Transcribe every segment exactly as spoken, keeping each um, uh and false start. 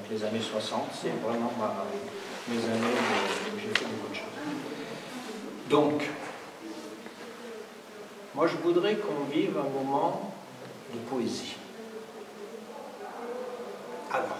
les années soixante, c'est vraiment ma, mes années où j'ai fait beaucoup de choses. Donc, moi je voudrais qu'on vive un moment de poésie. Alors,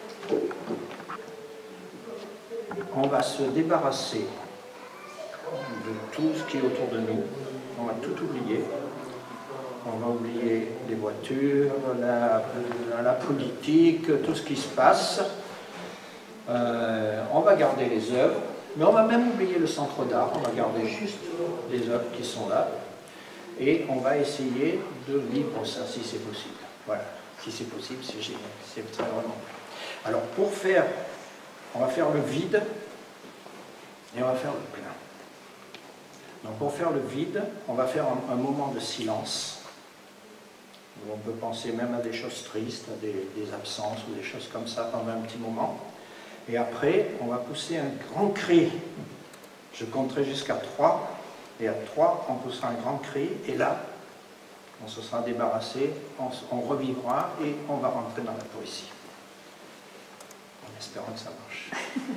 on va se débarrasser de tout ce qui est autour de nous. On va tout oublier. On va oublier les voitures, la, la politique, tout ce qui se passe. Euh, on va garder les œuvres, mais on va même oublier le centre d'art. On va garder juste les œuvres qui sont là. Et on va essayer de vivre ça, si c'est possible. Voilà, si c'est possible, c'est génial. C'est très vraiment. Alors, pour faire, on va faire le vide et on va faire le plein. Donc, pour faire le vide, on va faire un, un moment de silence. Où on peut penser même à des choses tristes, à des, des absences ou des choses comme ça pendant un petit moment. Et après, on va pousser un grand cri. Je compterai jusqu'à trois. Et à trois, on poussera un grand cri. Et là, on se sera débarrassé, on, on revivra et on va rentrer dans la poésie. En espérant que ça marche.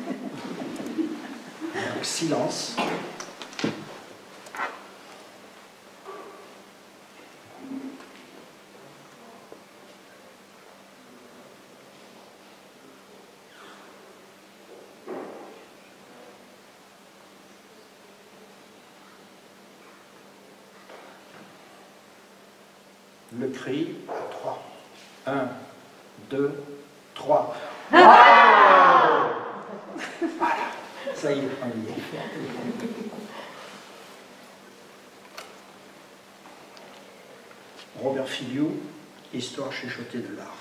Donc, silence. Le cri à trois. Un, deux, trois. Wow, voilà, ça y est, on y est. Robert Filliou, Histoire chuchotée de l'art.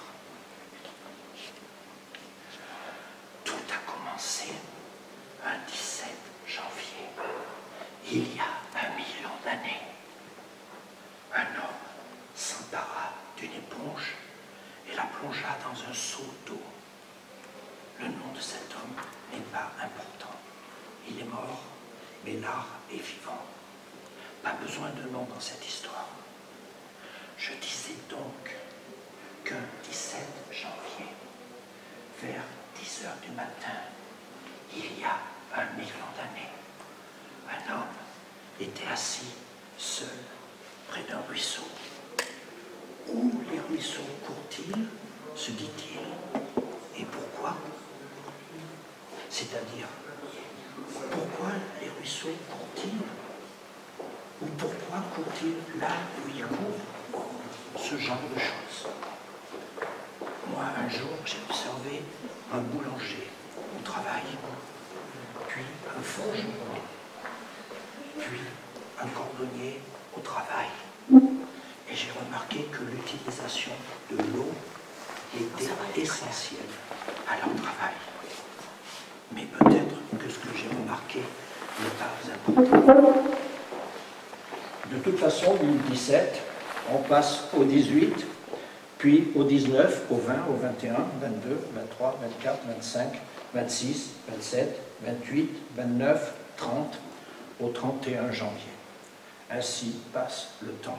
Tout a commencé un dix-sept janvier, il y a un million d'années. Un homme s'empara d'une éponge et la plongea dans un seau d'eau. Le nom de cet homme n'est pas important. Il est mort, mais l'art est vivant. Pas besoin de nom dans cette histoire. Je disais donc qu'un dix-sept janvier, vers dix heures du matin, il y a un million d'années, un homme était assis, seul, près d'un ruisseau. Où les ruisseaux courent-ils, se dit-il, et pourquoi? C'est-à-dire, pourquoi les ruisseaux courent-ils? Ou pourquoi courent-ils là où ils courent? Ce genre de choses. Moi, un jour, j'ai observé un boulanger au travail, puis un forgeron, puis un cordonnier au travail. Et j'ai remarqué que l'utilisation de l'eau était essentielle à leur travail. Mais peut-être que ce que j'ai remarqué n'est pas important. De toute façon, du dix-sept, on passe au dix-huit, puis au dix-neuf, au vingt, au vingt et un, vingt-deux, vingt-trois, vingt-quatre, vingt-cinq, vingt-six, vingt-sept, vingt-huit, vingt-neuf, trente, au trente et un janvier. Ainsi passe le temps.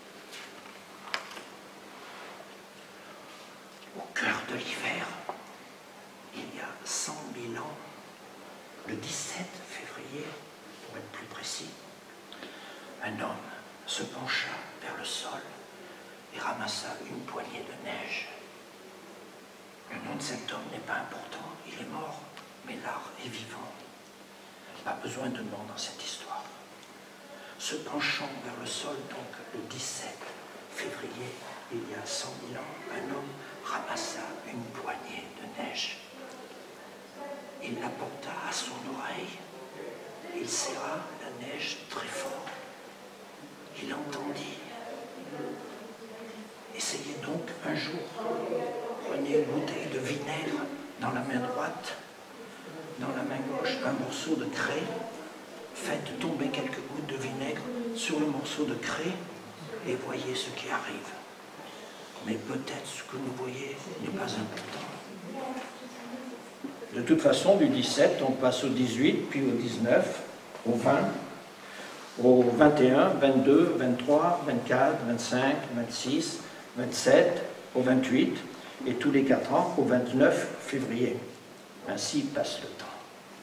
Au cœur de l'hiver, il y a cent mille ans, le dix-sept février, pour être plus précis, un homme se pencha vers le sol et ramassa une poignée de neige. Le nom de cet homme n'est pas important, il est mort, mais l'art est vivant. Pas besoin de nom dans cette histoire. Se penchant vers le sol, donc le dix-sept février, il y a cent mille ans, un homme ramassa une poignée de neige. Il la porta à son oreille, il serra la neige très fort. Il entendit. Essayez donc un jour. Prenez une bouteille de vinaigre dans la main droite, dans la main gauche un morceau de craie. Faites tomber quelques gouttes de vinaigre sur le morceau de craie et voyez ce qui arrive. Mais peut-être ce que vous voyez n'est pas important. De toute façon, du dix-sept, on passe au dix-huit, puis au dix-neuf, au vingt, au vingt et un, vingt-deux, vingt-trois, vingt-quatre, vingt-cinq, vingt-six, vingt-sept, au vingt-huit, et tous les quatre ans au vingt-neuf février. Ainsi passe le temps.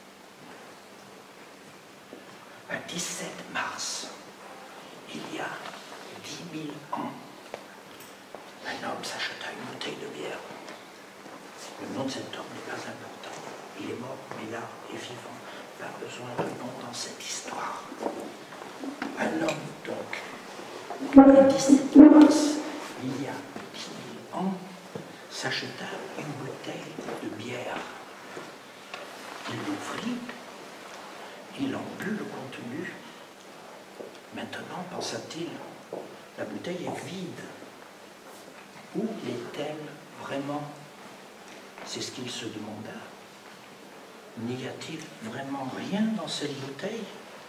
Un dix-sept mars, il y a dix mille ans, un homme s'acheta une bouteille de bière. Le nom de cet homme n'est pas important. Il est mort, mais là, il est vivant. Pas besoin de nom dans cette histoire. Un homme, donc, le dix-sept mars, il y a dix mille ans, s'acheta une bouteille de bière. Il l'ouvrit, il en but le contenu. Maintenant, pensa-t-il, la bouteille est vide. Où est-elle vraiment? C'est ce qu'il se demanda. N'y a-t-il vraiment rien dans cette bouteille?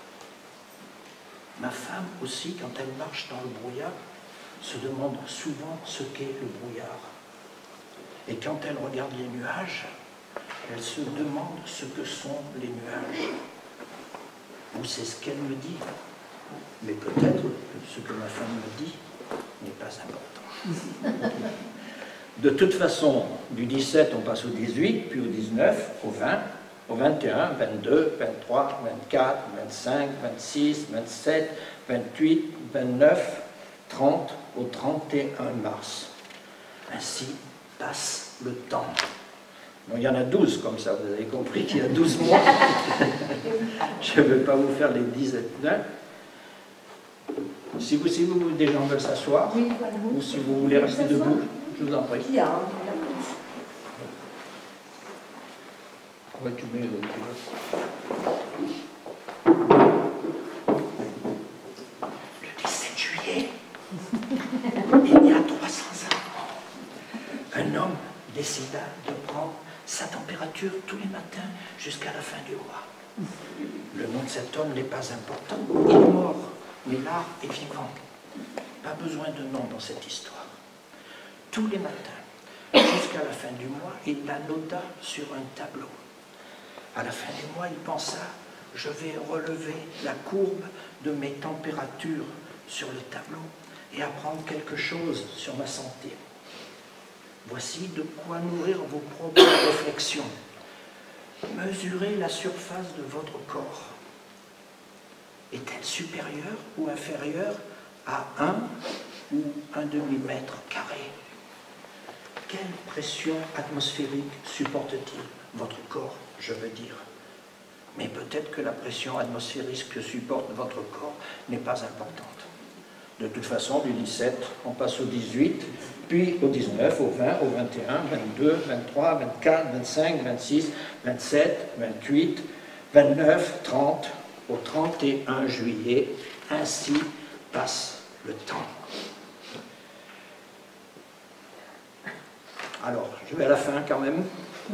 Ma femme aussi, quand elle marche dans le brouillard, se demande souvent ce qu'est le brouillard. Et quand elle regarde les nuages, elle se demande ce que sont les nuages. Ou c'est ce qu'elle me dit. Mais peut-être que ce que ma femme me dit n'est pas important. De toute façon, du dix-sept, on passe au dix-huit, puis au dix-neuf, au vingt, au vingt et un, vingt-deux, vingt-trois, vingt-quatre, vingt-cinq, vingt-six, vingt-sept, vingt-huit, vingt-neuf, trente, au trente et un mars. Ainsi passe le temps. Bon, il y en a douze comme ça, vous avez compris qu'il y a douze mois. Je ne vais pas vous faire les dix et neuf. Si vous, si vous, des gens veulent s'asseoir, oui, voilà. Ou si vous voulez rester debout, je vous en prie. Qui a, hein, ouais, tu mets, tu le dix-sept juillet, il y a trois cents ans, un homme décida de prendre sa température tous les matins jusqu'à la fin du mois. Le nom de cet homme n'est pas important, il est mort, mais l'art est vivant. Pas besoin de nom dans cette histoire. Tous les matins, jusqu'à la fin du mois, il la nota sur un tableau. À la fin du mois, il pensa, je vais relever la courbe de mes températures sur le tableau et apprendre quelque chose sur ma santé. Voici de quoi nourrir vos propres réflexions. Mesurez la surface de votre corps. Est-elle supérieure ou inférieure à un ou un demi-mètre carré? Quelle pression atmosphérique supporte-t-il? Votre corps, je veux dire. Mais peut-être que la pression atmosphérique que supporte votre corps n'est pas importante. De toute façon, du dix-sept, on passe au dix-huit, puis au dix-neuf, au vingt, au vingt et un, vingt-deux, vingt-trois, vingt-quatre, vingt-cinq, vingt-six, vingt-sept, vingt-huit, vingt-neuf, trente, au trente et un juillet. Ainsi passe le temps. Alors, je vais à la fin quand même.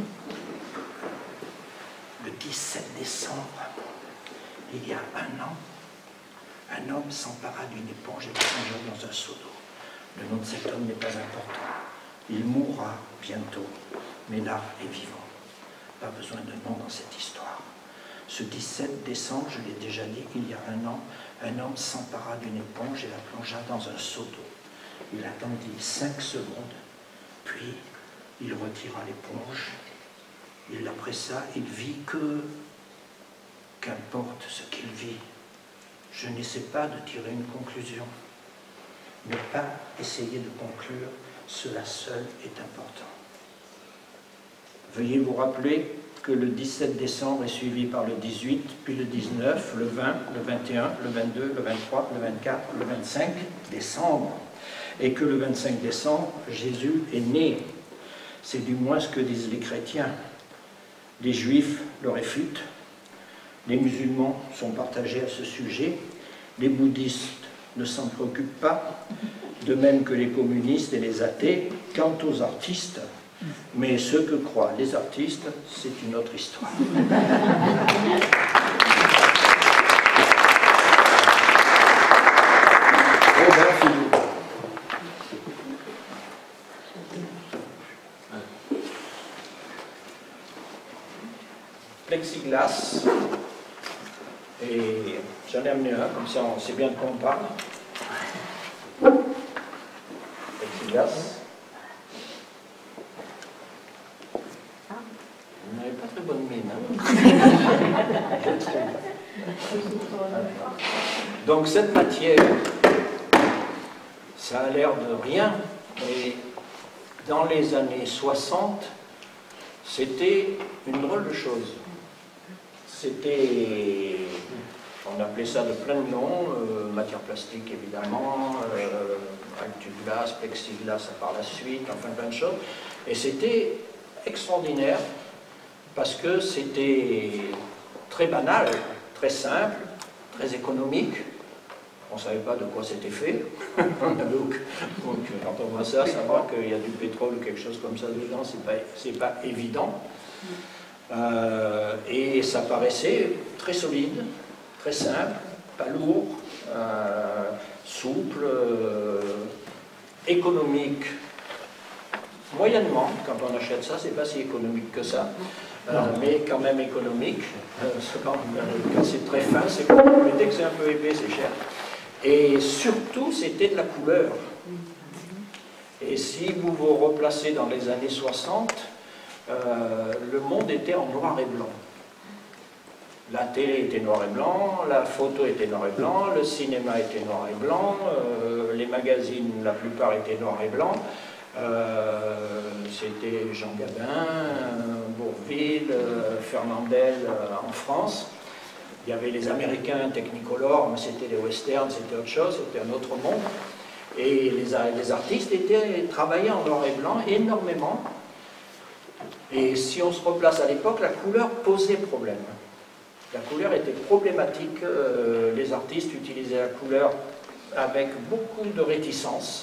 Le dix-sept décembre, il y a un an, un homme s'empara d'une éponge et la plongea dans un seau d'eau. Le nom de cet homme n'est pas important. Il mourra bientôt, mais l'art est vivant. Pas besoin de nom dans cette histoire. Ce dix-sept décembre, je l'ai déjà dit, il y a un an, un homme s'empara d'une éponge et la plongea dans un seau d'eau. Il attendit cinq secondes, puis il retira l'éponge, il la pressa, il vit que, qu'importe ce qu'il vit, je n'essaie pas de tirer une conclusion. Ne pas essayer de conclure, cela seul est important. Veuillez vous rappeler que le dix-sept décembre est suivi par le dix-huit, puis le dix-neuf, le vingt, le vingt et un, le vingt-deux, le vingt-trois, le vingt-quatre, le vingt-cinq décembre. Et que le vingt-cinq décembre, Jésus est né. C'est du moins ce que disent les chrétiens. Les juifs le réfutent. Les musulmans sont partagés à ce sujet. Les bouddhistes ne s'en préoccupent pas, de même que les communistes et les athées. Quant aux artistes, mais ce que croient les artistes, c'est une autre histoire. Robert Philippe. Plexiglas. Et j'en ai amené un, comme ça on sait bien de quoi on parle. Plexiglas. Vous n'avez pas très bonne mine, hein. Je trouve. Donc cette matière, ça a l'air de rien, mais dans les années soixante, c'était une drôle de chose. C'était, on appelait ça de plein de noms, euh, matière plastique évidemment, euh, actu-glace, plexiglas par la suite, enfin plein de choses. Et c'était extraordinaire parce que c'était très banal, très simple, très économique. On ne savait pas de quoi c'était fait. donc, donc quand on voit ça, savoir qu'il y a du pétrole ou quelque chose comme ça dedans, c'est pas, c'est pas évident. Euh, et ça paraissait très solide, très simple, pas lourd, euh, souple, euh, économique. Moyennement, quand on achète ça, c'est pas si économique que ça, euh, mais quand même économique. Euh, quand, quand c'est très fin, c'est bon, mais dès que c'est un peu épais, c'est cher. Et surtout, c'était de la couleur. Et si vous vous replacez dans les années soixante, euh, le monde était en noir et blanc. La télé était noir et blanc, la photo était noir et blanc, le cinéma était noir et blanc, euh, les magazines, la plupart étaient noir et blanc. Euh, c'était Jean Gabin, Bourvil, euh, Fernandel euh, en France. Il y avait les Américains Technicolor, mais c'était les westerns, c'était autre chose, c'était un autre monde. Et les, les artistes étaient, travaillaient en noir et blanc énormément. Et si on se replace à l'époque, la couleur posait problème. La couleur était problématique. Euh, les artistes utilisaient la couleur avec beaucoup de réticence.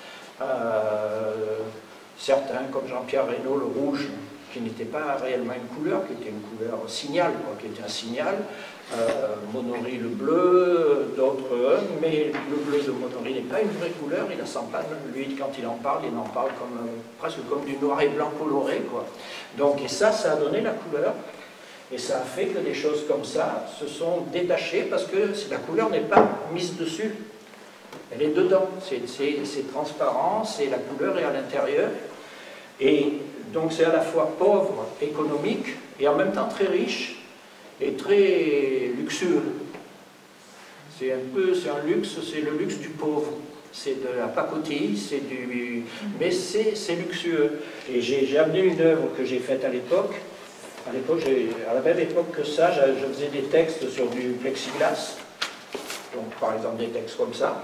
Euh, certains, comme Jean-Pierre Reynaud, le rouge, qui n'était pas réellement une couleur, qui était une couleur signal, quoi, qui était un signal. Euh, Monory le bleu, d'autres, mais le bleu de Monory n'est pas une vraie couleur, il a sans panne. Lui, quand il en parle, il en parle comme, presque comme du noir et blanc coloré, quoi. Donc, et ça, ça a donné la couleur. Et ça a fait que des choses comme ça se sont détachées parce que la couleur n'est pas mise dessus. Elle est dedans, c'est transparent, c'est la couleur est à l'intérieur. Et donc c'est à la fois pauvre, économique, et en même temps très riche et très luxueux. C'est un peu, c'est un luxe, c'est le luxe du pauvre. C'est de la pacotille, c'est du... mais c'est luxueux. Et j'ai amené une œuvre que j'ai faite à l'époque. À l'époque, à la même époque que ça, je, je faisais des textes sur du plexiglas. Donc par exemple des textes comme ça.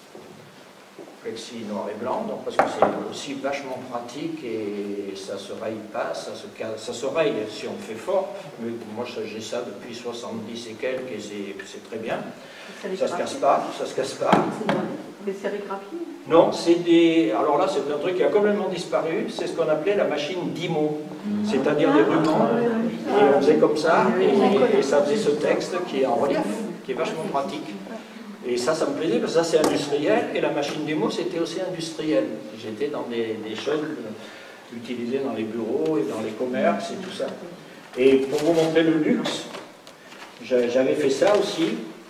Plexi noir et blanc, donc parce que c'est aussi vachement pratique et ça se raye pas, ça se, casse, ça se raye si on fait fort, mais moi j'ai ça depuis soixante-dix et quelques et c'est très bien. Ça se casse pas, ça se casse pas. Des sérigraphies? Non, c'est des... Alors là, c'est un truc qui a complètement disparu, c'est ce qu'on appelait la machine d'Imo, c'est-à-dire des rubans, et on faisait comme ça, et, et ça faisait ce texte qui est en relief, qui est vachement pratique. Et ça, ça me plaisait, parce que ça, c'est industriel, et la machine d'Imo, c'était aussi industriel. J'étais dans des, des choses utilisées dans les bureaux et dans les commerces et tout ça. Et pour vous montrer le luxe, j'avais fait ça aussi,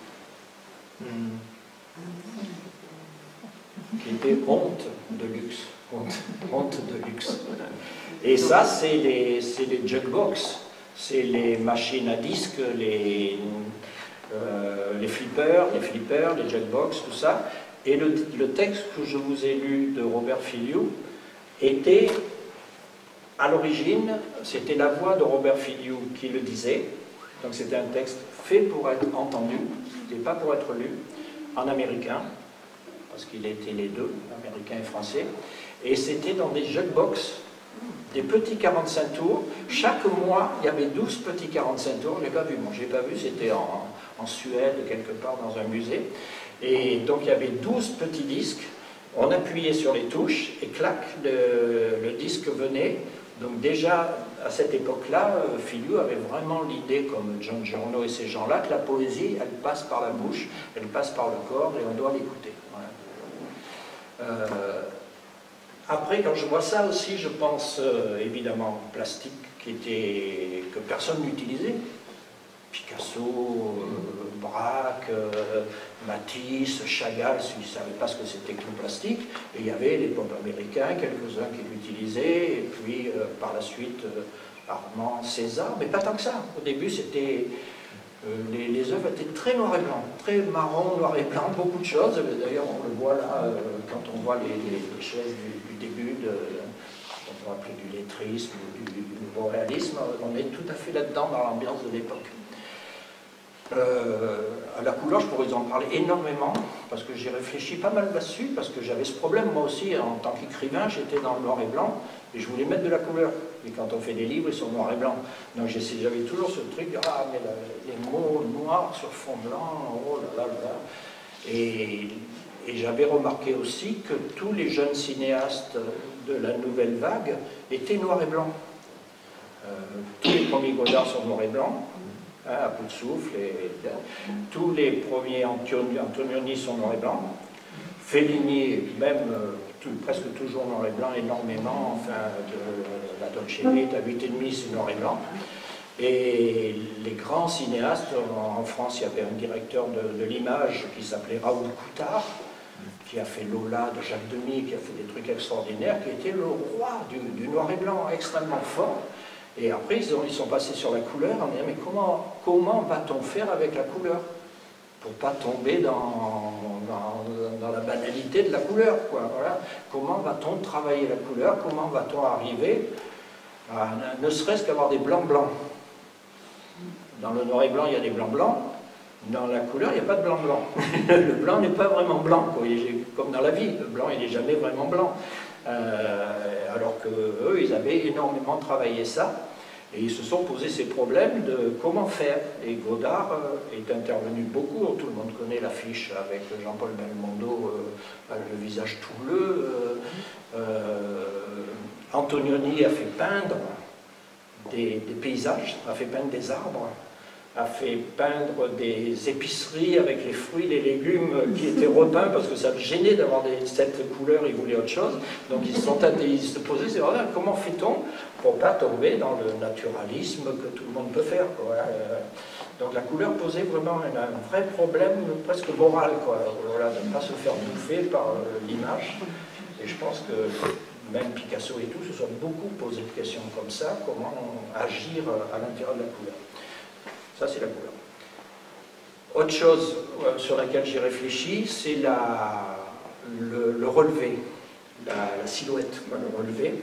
qui était honte de luxe. Honte, honte de luxe. Et ça, c'est les, les jukebox, c'est les machines à disques, les... Euh, les flippers, les flippers, les jukebox, tout ça. Et le, le texte que je vous ai lu de Robert Filliou était, à l'origine, c'était la voix de Robert Filliou qui le disait. Donc c'était un texte fait pour être entendu, et pas pour être lu, en américain, parce qu'il était les deux, américain et français. Et c'était dans des jukebox, des petits quarante-cinq tours. Chaque mois, il y avait douze petits quarante-cinq tours. Je n'ai pas vu, moi, j'ai pas vu, c'était en, en Suède, quelque part dans un musée. Et donc, il y avait douze petits disques. On appuyait sur les touches et clac, le, le disque venait. Donc déjà, à cette époque-là, Filliou avait vraiment l'idée, comme John Giorno et ces gens-là, que la poésie, elle passe par la bouche, elle passe par le corps et on doit l'écouter. Voilà. Euh, Après, quand je vois ça aussi, je pense euh, évidemment plastique qui était, que personne n'utilisait. Picasso, euh, Braque, euh, Matisse, Chagall, ils ne savaient pas ce que c'était que le plastique, et il y avait les pop américains, quelques-uns qui l'utilisaient, et puis euh, par la suite euh, Armand, César, mais pas tant que ça. Au début, c'était euh, les, les œuvres étaient très noir et blanc, très marron, noir et blanc, beaucoup de choses. D'ailleurs, on le voit là, euh, quand on voit les, les, les choses du, du début de... on peut appeler du lettrisme ou du, du nouveau réalisme, on est tout à fait là-dedans dans l'ambiance de l'époque. Euh, à la couleur, je pourrais vous en parler énormément, parce que j'ai réfléchi pas mal là-dessus, parce que j'avais ce problème, moi aussi, en tant qu'écrivain, j'étais dans le noir et blanc, et je voulais mettre de la couleur. Et quand on fait des livres, ils sont noir et blanc. Donc j'avais toujours ce truc, ah, mais la, les mots noirs sur fond blanc, oh là là là là. Et, et j'avais remarqué aussi que tous les jeunes cinéastes de la nouvelle vague étaient noirs et blancs. Euh, tous les premiers Godard sont noirs et blancs. Hein, à bout de souffle, et, et, tous les premiers Antonioni, Antonioni sont noir et blanc, Fellini, même euh, tout, presque toujours noir et blanc, énormément, enfin, de la Dolce Vita, huit et demi, c'est noir et blanc. Et les grands cinéastes, en, en France, il y avait un directeur de, de l'image qui s'appelait Raoul Coutard, qui a fait Lola de Jacques Demy, qui a fait des trucs extraordinaires, qui était le roi du, du noir et blanc, extrêmement fort. Et après, ils, ont, ils sont passés sur la couleur en disant, mais comment, comment va-t-on faire avec la couleur? Pour ne pas tomber dans, dans, dans la banalité de la couleur, quoi. Voilà. Comment va-t-on travailler la couleur? Comment va-t-on arriver à ne serait-ce qu'avoir des blancs blancs? Dans le noir et blanc, il y a des blancs blancs. Dans la couleur, il n'y a pas de blanc blanc. Le blanc n'est pas vraiment blanc, quoi. Comme dans la vie, le blanc, il n'est jamais vraiment blanc. Euh, alors qu'eux, ils avaient énormément travaillé ça, et ils se sont posé ces problèmes de comment faire. Et Godard euh, est intervenu beaucoup, tout le monde connaît l'affiche avec Jean-Paul Belmondo, euh, le visage tout bleu. Euh, euh, Antonioni a fait peindre des, des paysages, a fait peindre des arbres, a fait peindre des épiceries avec les fruits, les légumes qui étaient repeints parce que ça le gênait d'avoir cette couleur, ils voulaient autre chose. Donc ils se, sont, ils se posaient, c'est vrai, comment fait-on pour ne pas tomber dans le naturalisme que tout le monde peut faire, quoi. Donc la couleur posait vraiment un, un vrai problème presque moral, quoi. Voilà, de ne pas se faire bouffer par l'image. Et je pense que même Picasso et tout se sont beaucoup posé de questions comme ça, comment agir à l'intérieur de la couleur. Ça, c'est la couleur. Autre chose euh, sur laquelle j'ai réfléchi, c'est le, le relevé, la, la silhouette, quoi, le relevé.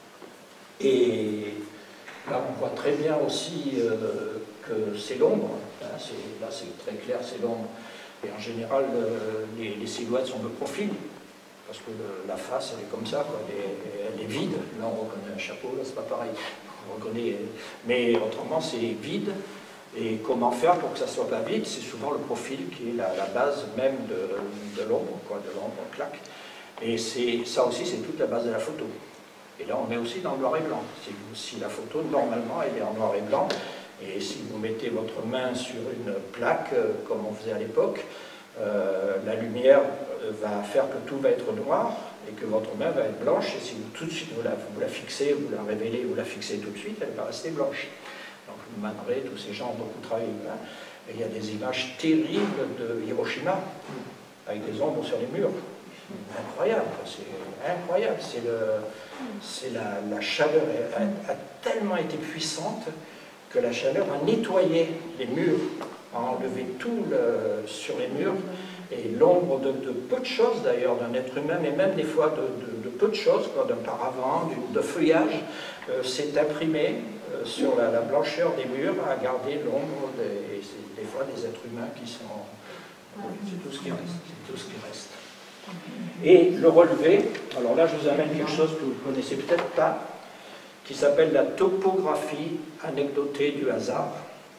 Et là, on voit très bien aussi euh, que c'est l'ombre. Hein, là, c'est très clair, c'est l'ombre. Et en général, euh, les, les silhouettes sont de profil, parce que le, la face, elle est comme ça, quoi, elle, est, elle est vide. Là, on reconnaît un chapeau, là, c'est pas pareil. On reconnaît, mais autrement, c'est vide. Et comment faire pour que ça soit pas vide? C'est souvent le profil qui est la, la base même de, de l'ombre, quoi, de l'ombre, claque. Et ça aussi, c'est toute la base de la photo. Et là, on est aussi dans le noir et blanc. Si, si la photo, normalement, elle est en noir et blanc, et si vous mettez votre main sur une plaque, euh, comme on faisait à l'époque, euh, la lumière va faire que tout va être noir, et que votre main va être blanche, et si vous, tout de suite vous la, vous la fixez, vous la révélez, vous la fixez tout de suite, elle va rester blanche. Donc Man Ray, tous ces gens ont beaucoup travaillé. Hein. Et il y a des images terribles de Hiroshima, avec des ombres sur les murs. Incroyable, c'est incroyable. C'est la, la chaleur a, a tellement été puissante que la chaleur a nettoyé les murs, a enlevé tout le, sur les murs, et l'ombre de, de peu de choses d'ailleurs d'un être humain, mais même des fois de, de, de peu de choses, d'un paravent, de feuillage, euh, s'est imprimé euh, sur la, la blancheur des murs, à garder l'ombre des, des fois des êtres humains qui sont... C'est tout ce qui reste. C'est tout ce qui reste. Et le relevé, alors là je vous amène quelque chose que vous ne connaissez peut-être pas, qui s'appelle la topographie anecdotée du hasard.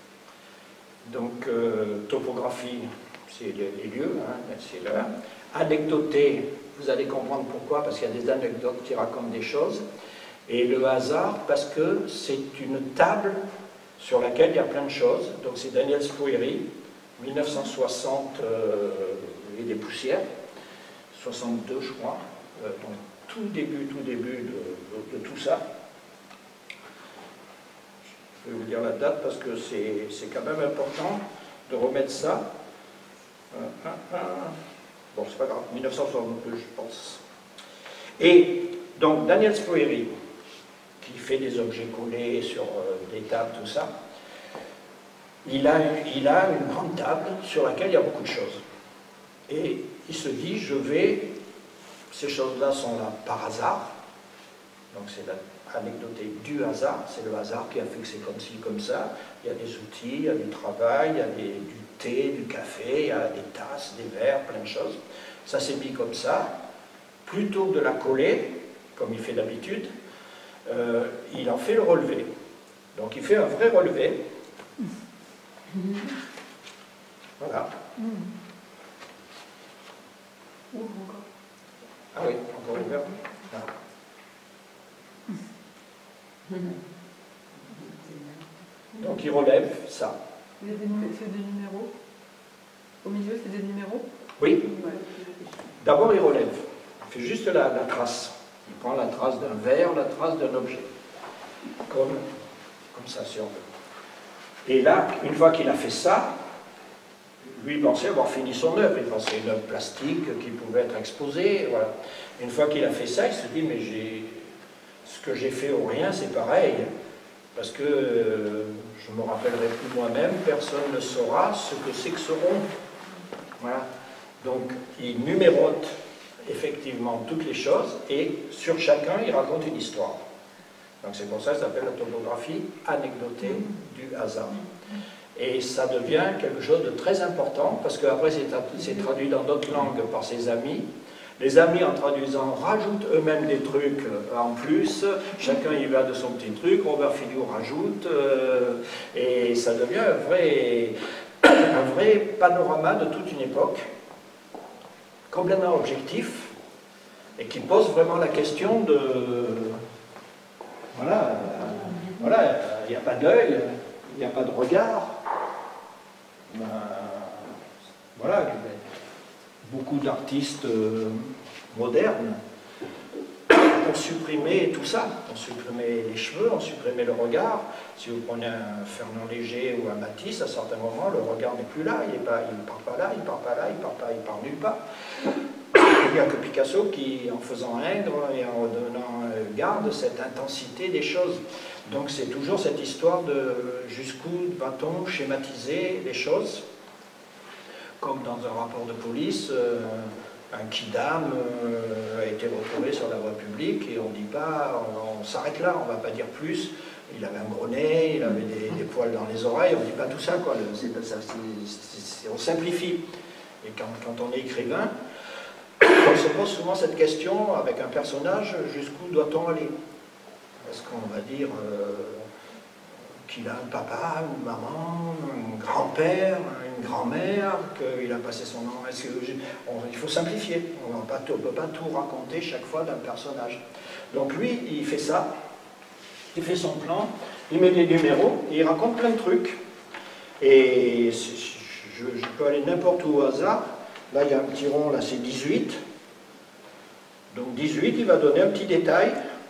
Donc euh, topographie, c'est les, les lieux, hein, c'est là. Anecdotée, vous allez comprendre pourquoi, parce qu'il y a des anecdotes qui racontent des choses. Et le hasard, parce que c'est une table sur laquelle il y a plein de choses. Donc c'est Daniel Spoeri, mille neuf cent soixante euh, et des poussières. soixante-deux, je crois, euh, donc tout début, tout début de, de, de tout ça. Je vais vous dire la date parce que c'est quand même important de remettre ça. Bon, c'est pas grave, mille neuf cent soixante-deux, je pense. Et donc, Daniel Spoeri, qui fait des objets collés sur euh, des tables, tout ça, il a, il a une grande table sur laquelle il y a beaucoup de choses. Et il se dit, je vais, ces choses-là sont là par hasard, donc c'est anecdoté du hasard, c'est le hasard qui a fait que c'est comme ci, comme ça, il y a des outils, il y a du travail, il y a des, du thé, du café, il y a des tasses, des verres, plein de choses. Ça s'est mis comme ça, plutôt que de la coller, comme il fait d'habitude, euh, il en fait le relevé. Donc il fait un vrai relevé. Voilà. Ah oui, encore ouvert. Ah. Donc il relève ça. C'est des, des numéros. Au milieu, c'est des numéros. Oui. D'abord, il relève. Il fait juste la, la trace. Il prend la trace d'un verre, la trace d'un objet. Comme, comme ça, si on veut. Et là, une fois qu'il a fait ça, lui, il pensait avoir fini son œuvre. Il pensait une œuvre plastique qui pouvait être exposée. Voilà. Une fois qu'il a fait ça, il se dit, mais j'ai... ce que j'ai fait ou rien, c'est pareil. Parce que euh, je ne me rappellerai plus moi-même, personne ne saura ce que c'est que ce rond. Voilà. Donc, il numérote effectivement toutes les choses et sur chacun, il raconte une histoire. Donc, c'est pour ça que ça s'appelle la topographie anecdotée du hasard. Et ça devient quelque chose de très important parce qu'après, c'est traduit dans d'autres langues par ses amis. Les amis, en traduisant, rajoutent eux-mêmes des trucs en plus. Chacun y va de son petit truc. Robert Filliou rajoute. Euh, et ça devient un vrai, un vrai panorama de toute une époque, complètement objectif, et qui pose vraiment la question de... Voilà, euh, voilà, il n'y a pas d'œil, il n'y a pas de regard. Euh, voilà, beaucoup d'artistes euh, modernes ont supprimé tout ça, ont supprimé les cheveux, ont supprimé le regard. Si vous prenez un Fernand Léger ou un Matisse, à certains moments, le regard n'est plus là, il ne part pas là, il ne part pas là, il ne part pas, il part nulle part. Il n'y a que Picasso qui, en faisant Ingres et en redonnant euh, garde, cette intensité des choses. Donc c'est toujours cette histoire de jusqu'où va-t-on schématiser les choses, comme dans un rapport de police, euh, un kidam euh, a été retrouvé sur la voie publique et on ne dit pas, on, on s'arrête là, on ne va pas dire plus. Il avait un gros nez, il avait des, des poils dans les oreilles, on ne dit pas tout ça, quoi. Le, c'est, ça c'est, c'est, on simplifie. Et quand, quand on est écrivain, on se pose souvent cette question avec un personnage, jusqu'où doit-on aller? Est-ce qu'on va dire euh, qu'il a un papa, une maman, un grand-père, une grand-mère, qu'il a passé son nom? Est-ce que on, il faut simplifier, on ne peut pas tout raconter chaque fois d'un personnage. Donc lui, il fait ça, il fait son plan, il met des numéros, et il raconte plein de trucs. Et je, je peux aller n'importe où au hasard. Là, il y a un petit rond, là c'est dix-huit. Donc dix-huit, il va donner un petit détail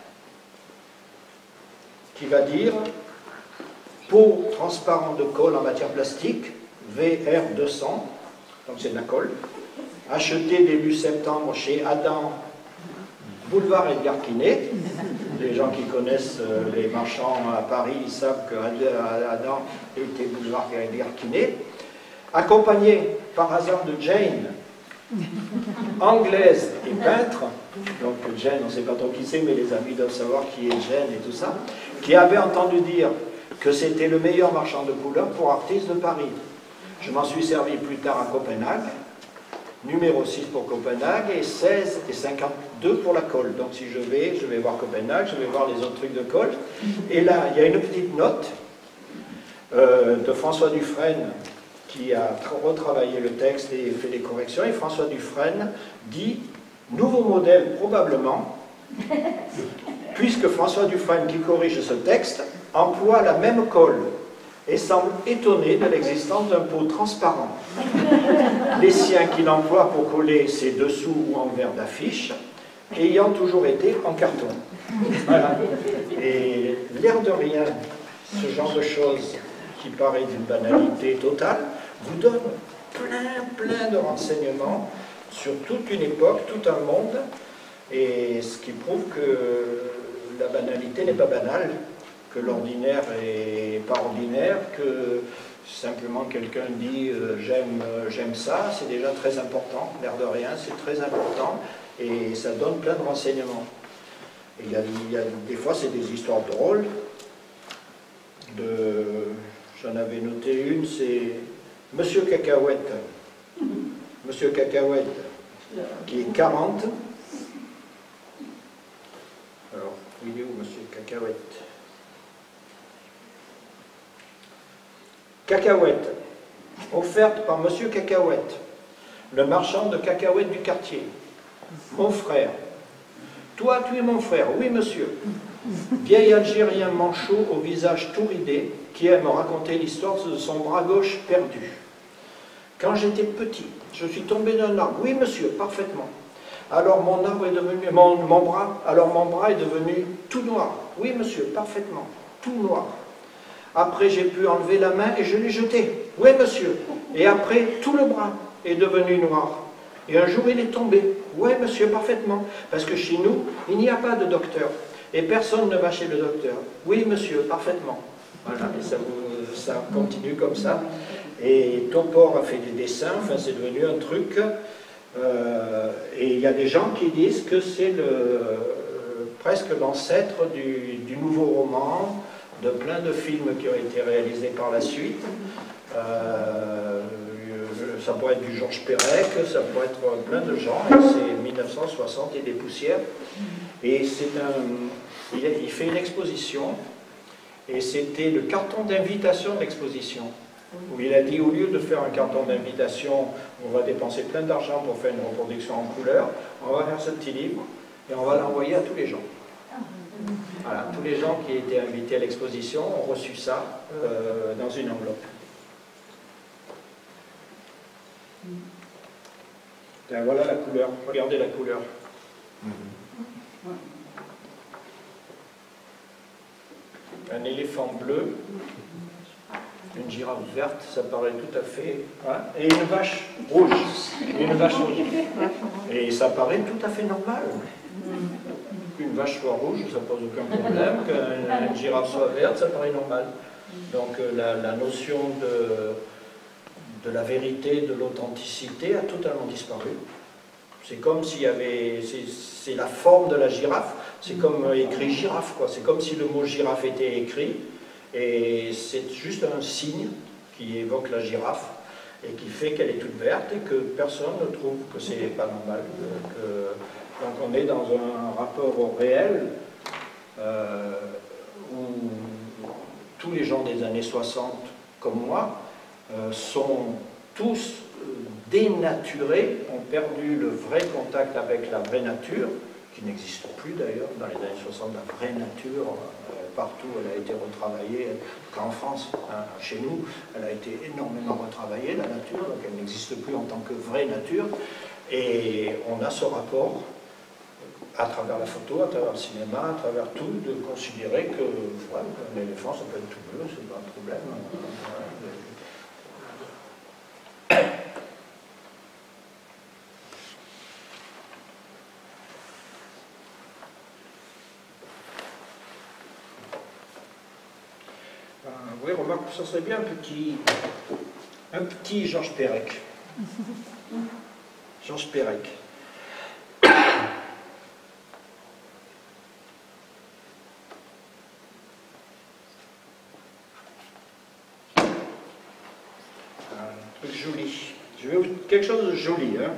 qui va dire pot transparent de colle en matière plastique, V R deux cents, donc c'est de la colle, acheté début septembre chez Adam, boulevard Edgar Quinet. Les gens qui connaissent les marchands à Paris savent que Adam était boulevard Edgar Quinet, accompagné par hasard de Jane, anglaise et peintre. Donc Jane, on ne sait pas trop qui c'est, mais les amis doivent savoir qui est Jane et tout ça, qui avait entendu dire que c'était le meilleur marchand de couleurs pour artistes de Paris. Je m'en suis servi plus tard à Copenhague, numéro six pour Copenhague et seize et cinquante-deux pour la colle. Donc si je vais, je vais voir Copenhague, je vais voir les autres trucs de colle. Et là, il y a une petite note euh, de François Dufresne qui a retravaillé le texte et fait des corrections. Et François Dufresne dit « nouveau modèle probablement », puisque François Dufresne, qui corrige ce texte, emploie la même colle et semble étonné de l'existence d'un pot transparent. Les siens qu'il emploie pour coller ses dessous ou en verre d'affiche, ayant toujours été en carton. Voilà. Et l'air de rien, ce genre de choses qui paraît d'une banalité totale, vous donne plein, plein de renseignements sur toute une époque, tout un monde, et ce qui prouve que la banalité n'est pas banale, que l'ordinaire n'est pas ordinaire, que simplement quelqu'un dit euh, j'aime euh, j'aime ça, c'est déjà très important, l'air de rien, c'est très important, et ça donne plein de renseignements. Et il y a, il y a, des fois, c'est des histoires drôles. De, j'en avais noté une, c'est Monsieur Cacahuète. Monsieur Cacahuète, qui est quarante. Alors, il est où, Monsieur Cacahuète? Cacahuète, offerte par Monsieur Cacahuète, le marchand de cacahuètes du quartier. Mon frère. Toi, tu es mon frère. Oui, monsieur. Vieil Algérien manchot au visage tout ridé qui aime raconter l'histoire de son bras gauche perdu. Quand j'étais petit, je suis tombé d'un arbre. Oui, monsieur, parfaitement. Alors mon arbre est devenu, mon, mon bras, alors mon bras est devenu tout noir. Oui, monsieur, parfaitement, tout noir. Après, j'ai pu enlever la main et je l'ai jeté. Oui, monsieur. Et après, tout le bras est devenu noir. Et un jour, il est tombé. Oui, monsieur, parfaitement. Parce que chez nous, il n'y a pas de docteur. Et personne ne va chez le docteur. Oui, monsieur, parfaitement. Voilà, et ça, vous, ça continue comme ça. Et Topor a fait des dessins, enfin, c'est devenu un truc. Euh, et il y a des gens qui disent que c'est le, euh, presque l'ancêtre du, du nouveau roman, de plein de films qui ont été réalisés par la suite. Euh, ça pourrait être du Georges Perec, ça pourrait être plein de gens, c'est mille neuf cent soixante et des poussières. Et c'est un, il, a, il fait une exposition, et c'était le carton d'invitation de l'exposition, où il a dit, au lieu de faire un carton d'invitation, on va dépenser plein d'argent pour faire une reproduction en couleur, on va faire ce petit livre, et on va l'envoyer à tous les gens. Voilà, tous les gens qui étaient invités à l'exposition ont reçu ça euh, dans une enveloppe. Et voilà la couleur, regardez la couleur. Un éléphant bleu, une girafe verte, ça paraît tout à fait... Hein, et une vache rouge, une vache rouge. Et ça paraît tout à fait normal. Qu'une vache soit rouge, ça pose aucun problème, qu'une girafe soit verte, ça paraît normal. Donc la, la notion de, de la vérité, de l'authenticité a totalement disparu. C'est comme s'il y avait... C'est la forme de la girafe, c'est comme écrit girafe, quoi. C'est comme si le mot girafe était écrit, et c'est juste un signe qui évoque la girafe, et qui fait qu'elle est toute verte, et que personne ne trouve que c'est pas normal. Que, donc on est dans un rapport au réel, euh, où tous les gens des années soixante, comme moi, euh, sont tous dénaturés, ont perdu le vrai contact avec la vraie nature, qui n'existe plus d'ailleurs, dans les années soixante, la vraie nature, euh, partout elle a été retravaillée, qu'en France, hein, chez nous, elle a été énormément retravaillée, la nature, donc elle n'existe plus en tant que vraie nature, et on a ce rapport, à travers la photo, à travers le cinéma, à travers tout, de considérer que ouais, un éléphant, ça peut être tout bleu, c'est pas un problème. Euh, oui, remarque, ça serait bien un petit, un petit Georges Perec. Georges Perec. Joli. Je vais vous quelque chose de joli, hein.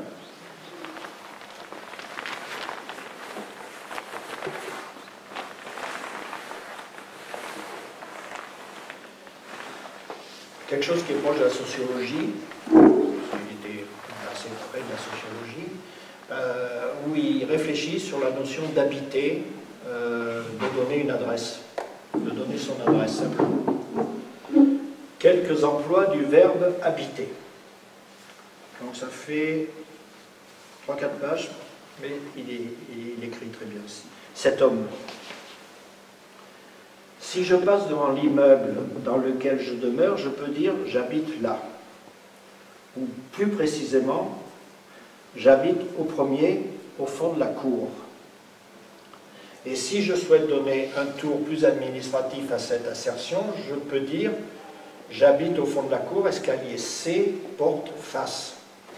Quelque chose qui est proche de la sociologie, il était assez près de la sociologie, euh, où il réfléchit sur la notion d'habiter, euh, de donner une adresse, de donner son adresse simplement. Quelques emplois du verbe habiter. Donc ça fait trois quatre pages, mais il, est, il écrit très bien aussi. Cet homme. Si je passe devant l'immeuble dans lequel je demeure, je peux dire « j'habite là ». Ou plus précisément, j'habite au premier, au fond de la cour. Et si je souhaite donner un tour plus administratif à cette assertion, je peux dire « j'habite au fond de la cour, escalier C, porte face ».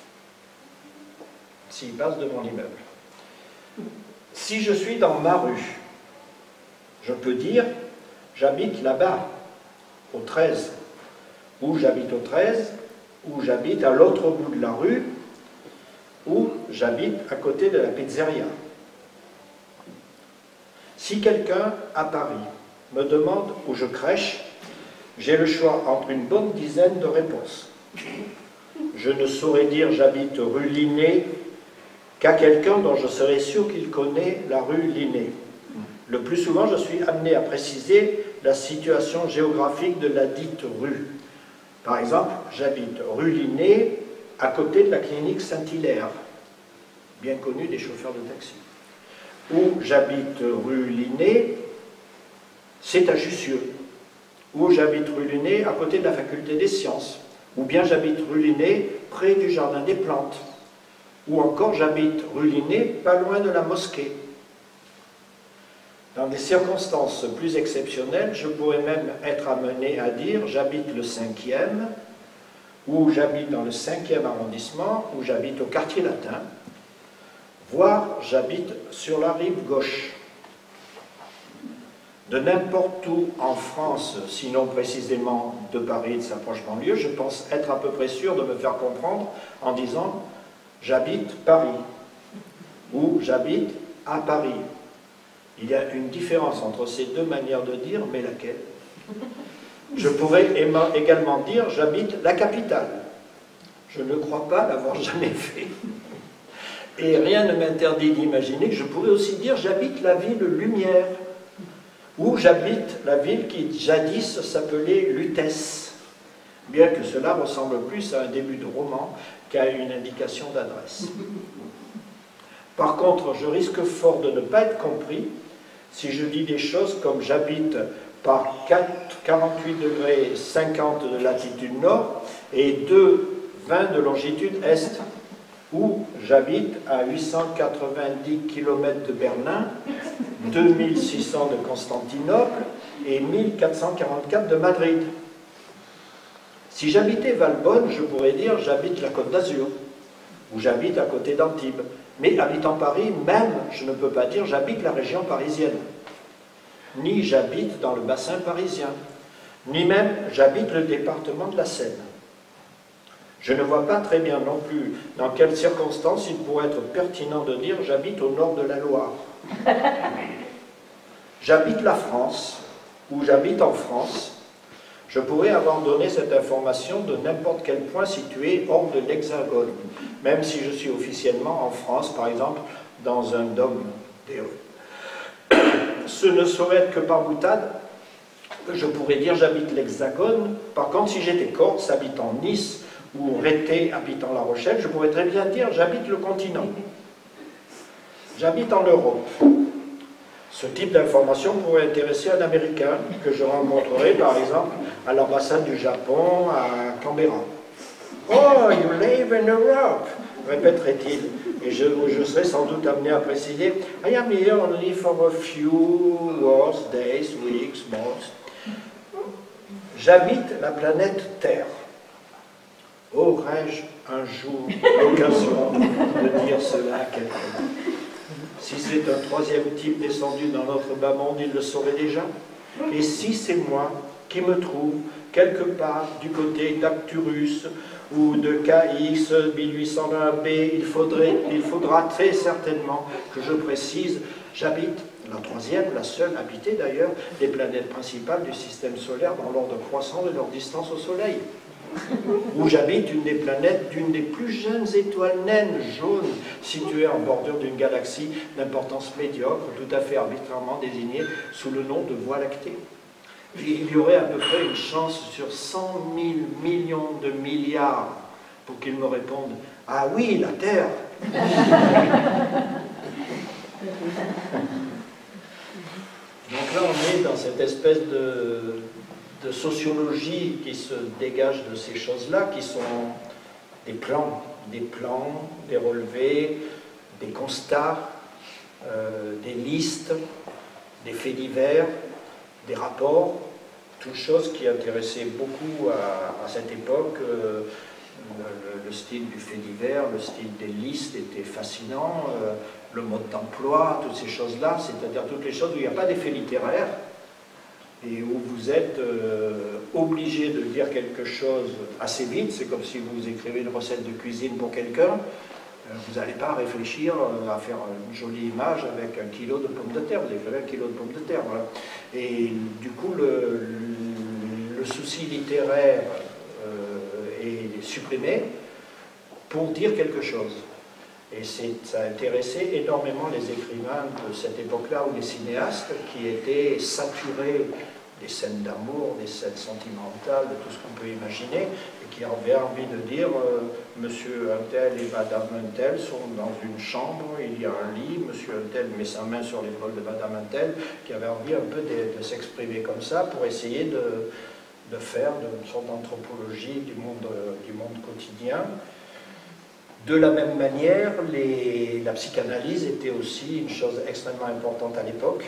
S'il passe devant l'immeuble. Si je suis dans ma rue, je peux dire « j'habite là-bas, au treize », ou « j'habite au treize », ou « j'habite à l'autre bout de la rue », ou « j'habite à côté de la pizzeria ». Si quelqu'un à Paris me demande où je crèche, j'ai le choix entre une bonne dizaine de réponses. Je ne saurais dire « j'habite rue Linné » qu'à quelqu'un dont je serais sûr qu'il connaît la rue Linné. Le plus souvent, je suis amené à préciser la situation géographique de la dite rue. Par exemple, j'habite rue Linné, à côté de la clinique Saint-Hilaire, bien connue des chauffeurs de taxi. Ou j'habite rue Linné, c'est à Jussieu. Ou j'habite rue Linné, à côté de la faculté des sciences. Ou bien j'habite rue Linné, près du jardin des plantes. Ou encore j'habite rue Linné, pas loin de la mosquée. Dans des circonstances plus exceptionnelles, je pourrais même être amené à dire j'habite le cinquième, ou j'habite dans le cinquième arrondissement, ou j'habite au quartier latin, voire j'habite sur la rive gauche. De n'importe où en France, sinon précisément de Paris et de sa proche banlieue, je pense être à peu près sûr de me faire comprendre en disant j'habite Paris ou j'habite à Paris. Il y a une différence entre ces deux manières de dire, mais laquelle? Je pourrais également dire j'habite la capitale. Je ne crois pas l'avoir jamais fait. Et rien ne m'interdit d'imaginer que je pourrais aussi dire j'habite la ville Lumière, ou j'habite la ville qui jadis s'appelait Lutèce, bien que cela ressemble plus à un début de roman qu'à une indication d'adresse. Par contre, je risque fort de ne pas être compris si je dis des choses comme j'habite par quarante-huit degrés cinquante de latitude nord et deux vingt de longitude est, ou j'habite à huit cent quatre-vingt-dix kilomètres de Berlin, deux mille six cents de Constantinople et mille quatre cent quarante-quatre de Madrid. Si j'habitais Valbonne, je pourrais dire j'habite la Côte d'Azur, ou j'habite à côté d'Antibes. Mais habitant Paris, même, je ne peux pas dire j'habite la région parisienne, ni j'habite dans le bassin parisien, ni même j'habite le département de la Seine. Je ne vois pas très bien non plus dans quelles circonstances il pourrait être pertinent de dire j'habite au nord de la Loire. J'habite la France, ou j'habite en France. Je pourrais avoir donné cette information de n'importe quel point situé hors de l'Hexagone, même si je suis officiellement en France, par exemple, dans un dôme des rues. Ce ne saurait être que par boutade. Je pourrais dire j'habite l'Hexagone. Par contre, si j'étais Corse, habitant Nice, ou Rété, habitant La Rochelle, je pourrais très bien dire j'habite le continent. J'habite en Europe. Ce type d'information pourrait intéresser un Américain que je rencontrerai par exemple à l'ambassade du Japon à Canberra. « Oh, you live in Europe !» répéterait-il. Et je, je serais sans doute amené à préciser « I am here only for a few hours, days, weeks, months. » J'habite la planète Terre. Aurais-je un jour l'occasion de dire cela à quelqu'un? Si c'est un troisième type descendu dans notre bas monde, il le saurait déjà. Et si c'est moi qui me trouve quelque part du côté d'Arcturus ou de K X mille huit cent vingt b, il, faudrait, il faudra très certainement que je précise, j'habite la troisième, la seule habitée d'ailleurs, des planètes principales du système solaire dans l'ordre croissant de leur distance au Soleil. Où j'habite une des planètes d'une des plus jeunes étoiles naines jaunes situées en bordure d'une galaxie d'importance médiocre, tout à fait arbitrairement désignée sous le nom de Voie lactée. Il y aurait à peu près une chance sur cent mille millions de milliards pour qu'ils me répondent « Ah oui, la Terre !» Donc là, on est dans cette espèce de, de sociologie qui se dégage de ces choses-là, qui sont des plans, des plans, des relevés, des constats, euh, des listes, des faits divers, des rapports, toutes choses qui intéressaient beaucoup à, à cette époque. Euh, le, le style du fait divers, le style des listes était fascinant, euh, le mode d'emploi, toutes ces choses-là, c'est-à-dire toutes les choses où il n'y a pas d'effet littéraire et où vous êtes euh, obligé de dire quelque chose assez vite. C'est comme si vous écrivez une recette de cuisine pour quelqu'un. Vous n'allez pas réfléchir à faire une jolie image avec un kilo de pommes de terre. Vous écrivez un kilo de pommes de terre. Voilà. Et du coup, le, le souci littéraire euh, est supprimé pour dire quelque chose. Et ça a intéressé énormément les écrivains de cette époque-là, ou les cinéastes, qui étaient saturés des scènes d'amour, des scènes sentimentales, de tout ce qu'on peut imaginer, et qui avaient envie de dire euh, Monsieur Untel et Madame Untel sont dans une chambre, il y a un lit, Monsieur Untel met sa main sur l'épaule de Madame Untel, qui avait envie un peu de, de s'exprimer comme ça pour essayer de, de faire une sorte d'anthropologie du monde, euh, du monde quotidien. De la même manière, les, la psychanalyse était aussi une chose extrêmement importante à l'époque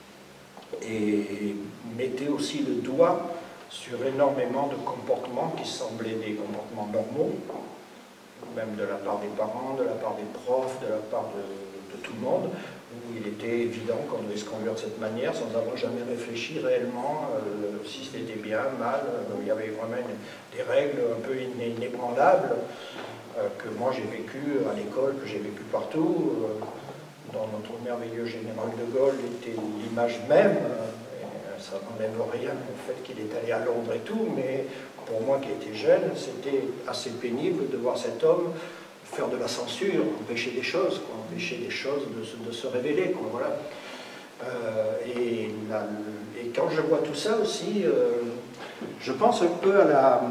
et mettait aussi le doigt sur énormément de comportements qui semblaient des comportements normaux, même de la part des parents, de la part des profs, de la part de, de tout le monde, où il était évident qu'on devait se conduire de cette manière sans avoir jamais réfléchi réellement euh, si c'était bien, mal. Euh, il y avait vraiment une, des règles un peu inébranlables euh, que moi j'ai vécu à l'école, que j'ai vécu partout. Euh, dans notre merveilleux général de Gaulle était l'image même. Euh, et ça n'enlève rien au fait qu'il est allé à Londres et tout, mais pour moi qui étais jeune, c'était assez pénible de voir cet homme faire de la censure, empêcher des choses, quoi, empêcher des choses de se, de se révéler, quoi, voilà. Euh, et, la, et quand je vois tout ça aussi, euh, je pense un peu à la,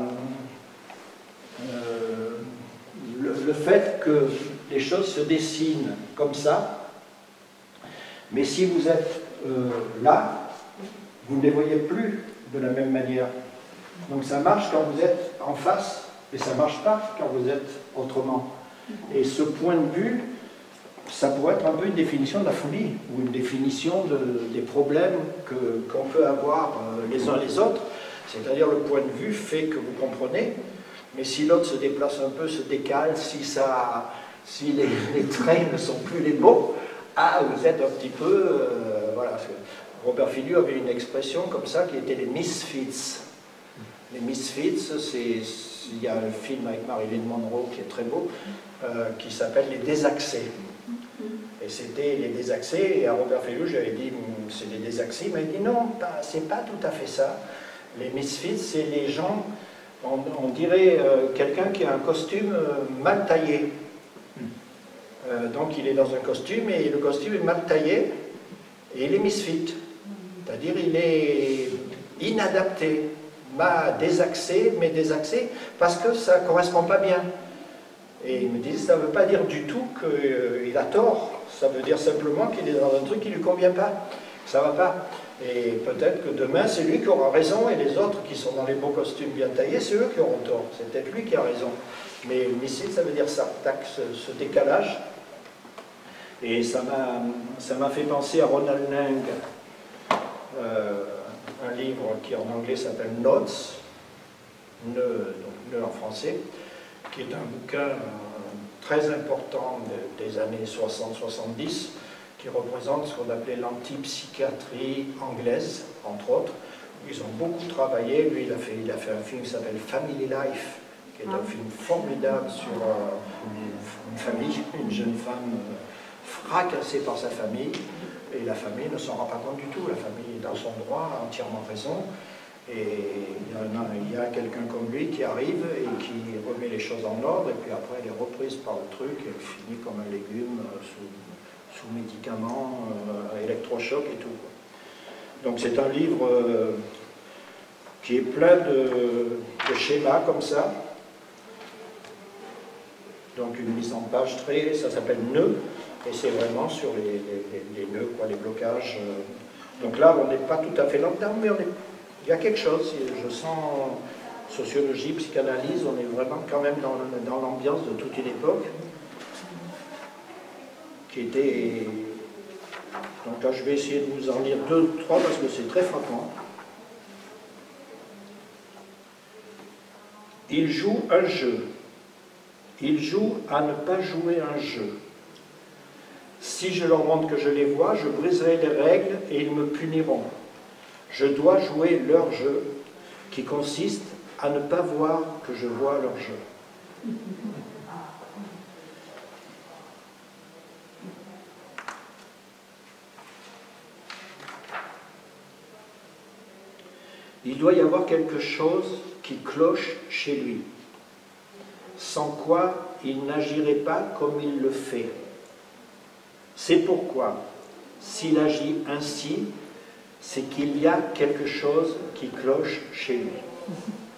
euh, le, le fait que les choses se dessinent comme ça, mais si vous êtes euh, là, vous ne les voyez plus de la même manière. Donc ça marche quand vous êtes en face, mais ça ne marche pas quand vous êtes autrement. Et ce point de vue, ça pourrait être un peu une définition de la folie, ou une définition de, des problèmes que, qu'on peut avoir euh, les uns les autres. C'est-à-dire le point de vue fait que vous comprenez, mais si l'autre se déplace un peu, se décale, si, ça, si les, les traits ne sont plus les bons, ah, vous êtes un petit peu... Euh, voilà. Robert Filliou avait une expression comme ça qui était les misfits. Les misfits, c'est... Il y a un film avec Marilyn Monroe qui est très beau, euh, qui s'appelle Les Désaxés. Et c'était Les Désaxés, et à Robert Filliou, j'avais dit, c'est les Désaxés. Il m'a dit, non, c'est pas tout à fait ça. Les misfits, c'est les gens, on, on dirait euh, quelqu'un qui a un costume euh, mal taillé. Euh, donc il est dans un costume, et le costume est mal taillé, et il est misfit. C'est-à-dire il est inadapté. Désaxé, mais désaxé parce que ça ne correspond pas bien. Et il me dit, ça ne veut pas dire du tout qu'il euh, a tort, ça veut dire simplement qu'il est dans un truc qui ne lui convient pas, ça ne va pas. Et peut-être que demain, c'est lui qui aura raison, et les autres qui sont dans les beaux costumes bien taillés, c'est eux qui auront tort. C'est peut-être lui qui a raison. Mais missile, ça veut dire ça, tac, ce, ce décalage. Et ça m'a fait penser à Ronald Lang, euh, un livre qui en anglais s'appelle Notes, ne, donc ne en français, qui est un bouquin très important des années soixante soixante-dix, qui représente ce qu'on appelait l'antipsychiatrie anglaise, entre autres. Ils ont beaucoup travaillé. Lui, il a fait, il a fait un film qui s'appelle Family Life, qui est un film formidable sur une, une famille, une jeune femme fracassée par sa famille. Et la famille ne s'en rend pas compte du tout. La famille est dans son droit, a entièrement raison. Et il y a, il y a quelqu'un comme lui qui arrive et qui remet les choses en ordre. Et puis après, elle est reprise par le truc et elle finit comme un légume sous, sous médicaments, euh, électrochoc et tout. Donc c'est un livre euh, qui est plein de, de schémas comme ça. Donc une mise en page très... ça s'appelle Nœuds. Et c'est vraiment sur les, les, les nœuds, quoi, les blocages. Donc là, on n'est pas tout à fait là-dedans, mais on est, il y a quelque chose, je sens, sociologie, psychanalyse, on est vraiment quand même dans, dans l'ambiance de toute une époque, qui était... Donc là, je vais essayer de vous en lire deux, trois, parce que c'est très frappant. Il joue un jeu. Il joue à ne pas jouer un jeu. Si je leur montre que je les vois, je briserai les règles et ils me puniront. Je dois jouer leur jeu, qui consiste à ne pas voir que je vois leur jeu. Il doit y avoir quelque chose qui cloche chez lui, sans quoi il n'agirait pas comme il le fait. C'est pourquoi, s'il agit ainsi, c'est qu'il y a quelque chose qui cloche chez lui.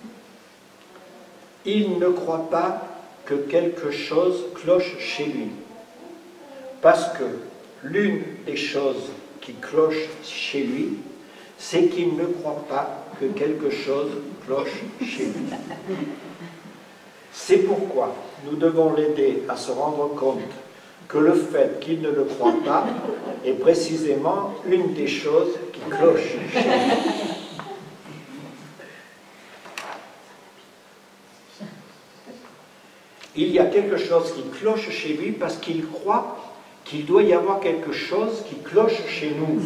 Il ne croit pas que quelque chose cloche chez lui, parce que l'une des choses qui cloche chez lui, c'est qu'il ne croit pas que quelque chose cloche chez lui. C'est pourquoi nous devons l'aider à se rendre compte que le fait qu'il ne le croit pas est précisément une des choses qui cloche chez lui. Il y a quelque chose qui cloche chez lui parce qu'il croit qu'il doit y avoir quelque chose qui cloche chez nous.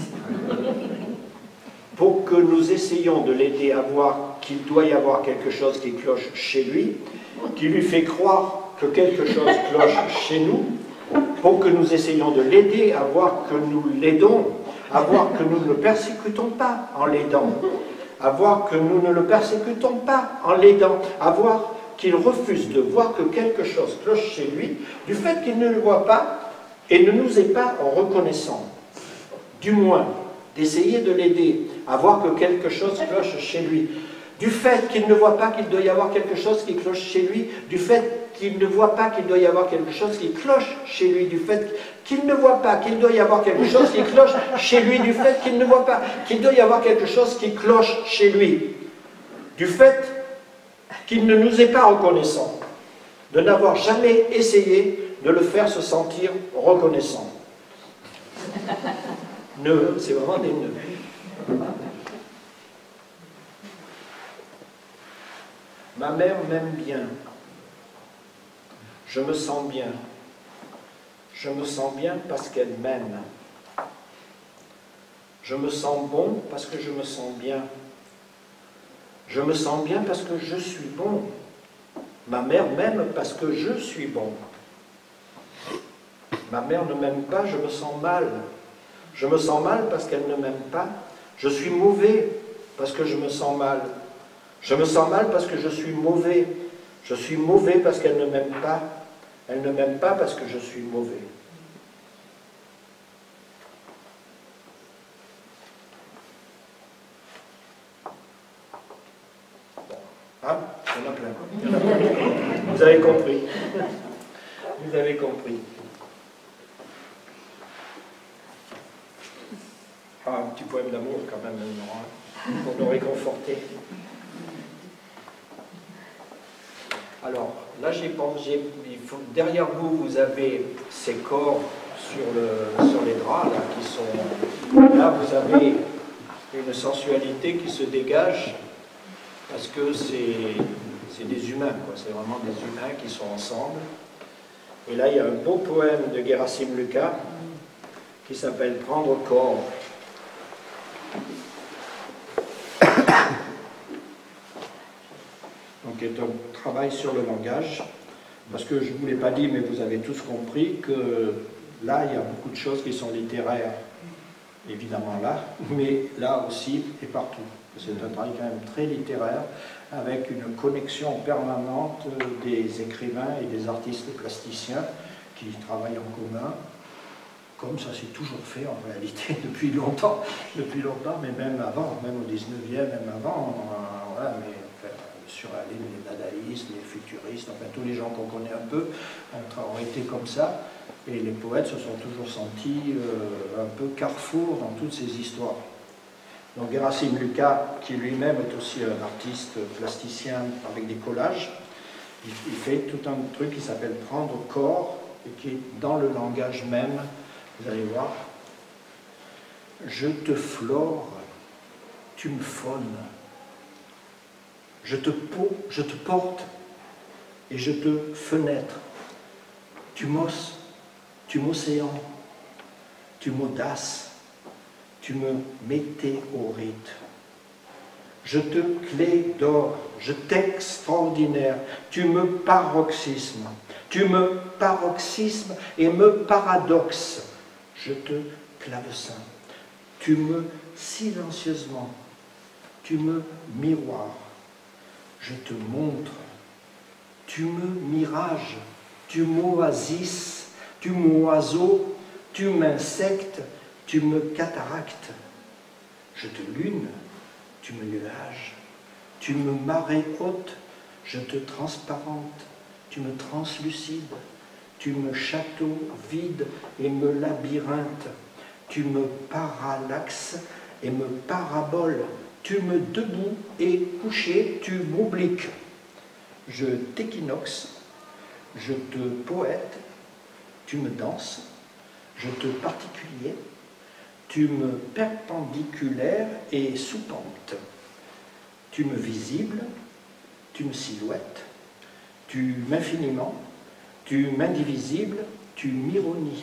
Pour que nous essayions de l'aider à voir qu'il doit y avoir quelque chose qui cloche chez lui, qui lui fait croire que quelque chose cloche chez nous, pour que nous essayions de l'aider à voir que nous l'aidons, à voir que nous ne le persécutons pas en l'aidant, à voir que nous ne le persécutons pas en l'aidant, à voir qu'il refuse de voir que quelque chose cloche chez lui, du fait qu'il ne le voit pas et ne nous est pas en reconnaissant. Du moins, d'essayer de l'aider à voir que quelque chose cloche chez lui, du fait qu'il ne voit pas qu'il doit y avoir quelque chose qui cloche chez lui, du fait qu'il ne voit pas qu'il doit y avoir quelque chose qui cloche chez lui, du fait qu'il ne voit pas qu'il doit y avoir quelque chose qui cloche chez lui, du fait qu'il ne voit pas qu'il doit y avoir quelque chose qui cloche chez lui, du fait qu'il ne nous est pas reconnaissant, de n'avoir jamais essayé de le faire se sentir reconnaissant. Nœuds, c'est vraiment des nœuds. Ma mère m'aime bien. Je me sens bien. Je me sens bien parce qu'elle m'aime. Je me sens bon parce que je me sens bien. Je me sens bien parce que je suis bon. Ma mère m'aime parce que je suis bon. Ma mère ne m'aime pas, je me sens mal. Je me sens mal parce qu'elle ne m'aime pas. Je suis mauvais parce que je me sens mal. Je me sens mal parce que je suis mauvais. Je suis mauvais parce qu'elle ne m'aime pas. Elle ne m'aime pas parce que je suis mauvais. Hein? Il y en a plein. Il y en a plein. Vous avez compris. Vous avez compris. Ah, un petit poème d'amour quand même, pour nous réconforter. Alors, là, j'ai pensé, il faut, derrière vous, vous avez ces corps sur, le, sur les draps, là, qui sont... Là, vous avez une sensualité qui se dégage, parce que c'est des humains, quoi. C'est vraiment des humains qui sont ensemble. Et là, il y a un beau poème de Gerasim Lucas, qui s'appelle « Prendre corps ». Donc, c'est un travail sur le langage, parce que je ne vous l'ai pas dit, mais vous avez tous compris que là, il y a beaucoup de choses qui sont littéraires, évidemment là, mais là aussi et partout. C'est un travail quand même très littéraire, avec une connexion permanente des écrivains et des artistes plasticiens qui travaillent en commun, comme ça s'est toujours fait en réalité depuis longtemps, depuis longtemps, mais même avant, même au dix-neuvième, même avant, euh, voilà, mais enfin, sur les dadaïstes, les futuristes, enfin tous les gens qu'on connaît un peu ont, ont été comme ça, et les poètes se sont toujours sentis euh, un peu carrefour dans toutes ces histoires. Donc Gerasim Lucas, qui lui-même est aussi un artiste plasticien avec des collages, il, il fait tout un truc qui s'appelle prendre corps, et qui est dans le langage même, vous allez voir, je te flore, tu me faunes, je te, po, je te porte et je te fenêtre, tu m'osses, tu m'océan, tu m'audaces, tu me météorites. Je te clé d'or, je t'extraordinaire, tu me paroxysme, tu me paroxysme et me paradoxe, je te clavecin, tu me silencieusement, tu me miroir, je te montre, tu me mirage, tu m'oasis, tu m'oiseau, tu m'insectes, tu me cataractes, je te lune, tu me nuage, tu me marée haute, je te transparente, tu me translucide, tu me château vide et me labyrinthe, tu me parallaxes et me parabole, tu me debout et couché, tu m'obliques, je t'équinoxe, je te poète, tu me danses, je te particulier, tu me perpendiculaire et sous-pente, tu me visible, tu me silhouette, tu m'infiniment, tu m'indivisible, tu m'ironies,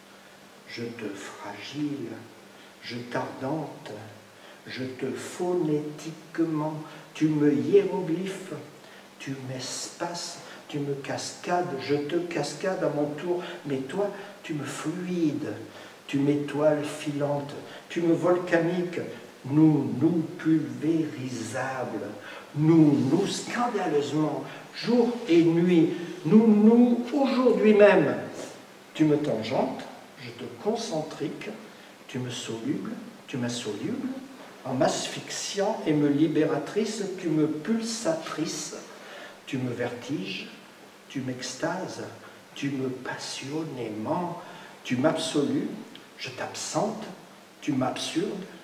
je te fragile, je t'ardente, je te phonétiquement, tu me hiéroglyphe, tu m'espaces, tu me cascades, je te cascade à mon tour, mais toi, tu me fluides, tu m'étoiles filantes, tu me volcaniques, nous, nous pulvérisables, nous, nous scandaleusement, jour et nuit, nous, nous, aujourd'hui même, tu me tangentes, je te concentrique, tu me soluble, tu m'insoluble, en m'asphyxiant et me libératrice, tu me pulsatrice, tu me vertiges, tu m'extases, tu me passionnément, tu m'absolues, je t'absente, tu m'absurdes,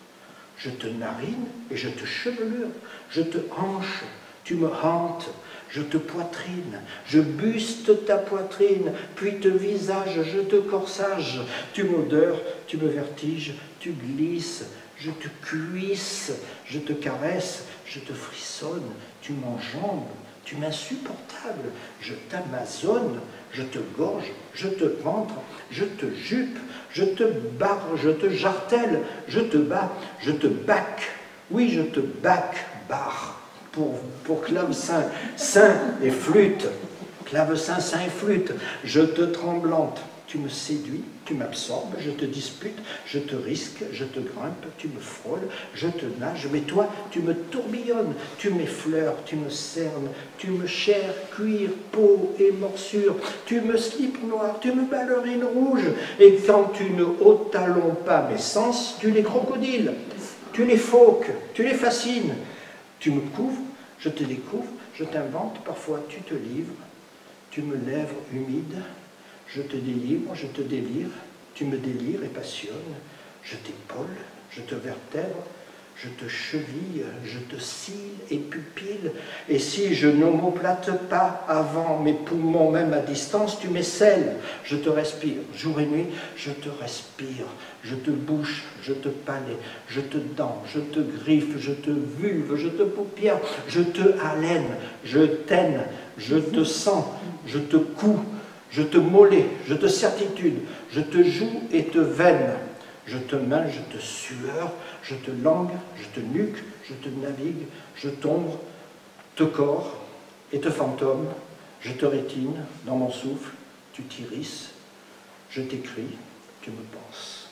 je te narine et je te chevelure, je te hanche, tu me hantes, je te poitrine, je buste ta poitrine, puis te visage, je te corsage, tu m'odeurs, tu me vertiges, tu glisses, je te cuisse, je te caresse, je te frissonne, tu m'enjambes, tu m'insupportable, je t'amazonne, je te gorge, je te ventre, je te jupe, je te barre, je te jartelle, je te bats, je te bac, oui je te bac, barre, pour, pour clavecin, sein et flûte, clavecin, sein et flûte, je te tremblante, tu me séduis, tu m'absorbes, je te dispute, je te risque, je te grimpe, tu me frôles, je te nage, mais toi, tu me tourbillonnes, tu m'effleures, tu me cernes, tu me chair, cuir, peau et morsure, tu me slip noir, tu me ballerines rouge, et quand tu ne haut-talons pas mes sens, tu les crocodiles, tu les phoques, tu les fascines, tu me couvres, je te découvre, je t'invente, parfois tu te livres, tu me lèvres humides, je te délivre, je te délire, tu me délires et passionnes, je t'épaule, je te vertèbre, je te cheville, je te cille et pupille, et si je n'omoplate pas avant mes poumons, même à distance, tu m'esselles, je te respire, jour et nuit, je te respire, je te bouche, je te palais, je te dents, je te griffe, je te vulve, je te paupière, je te haleine, je t'aine, je te sens, je te couds, je te mollais, je te certitude, je te joue et te veine, je te main, je te sueur, je te langue, je te nuque, je te navigue, je tombe, te corps et te fantôme, je te rétine, dans mon souffle, tu t'irisses, je t'écris, tu me penses.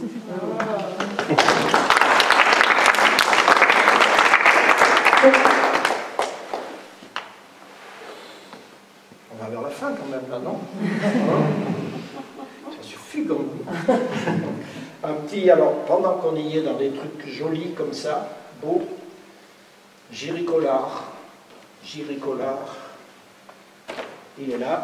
On va vers la fin quand même là, non? Ça suffit comme vous. Un petit, alors pendant qu'on y est dans des trucs jolis comme ça, beau, Giricolard, Giricolard, il est là.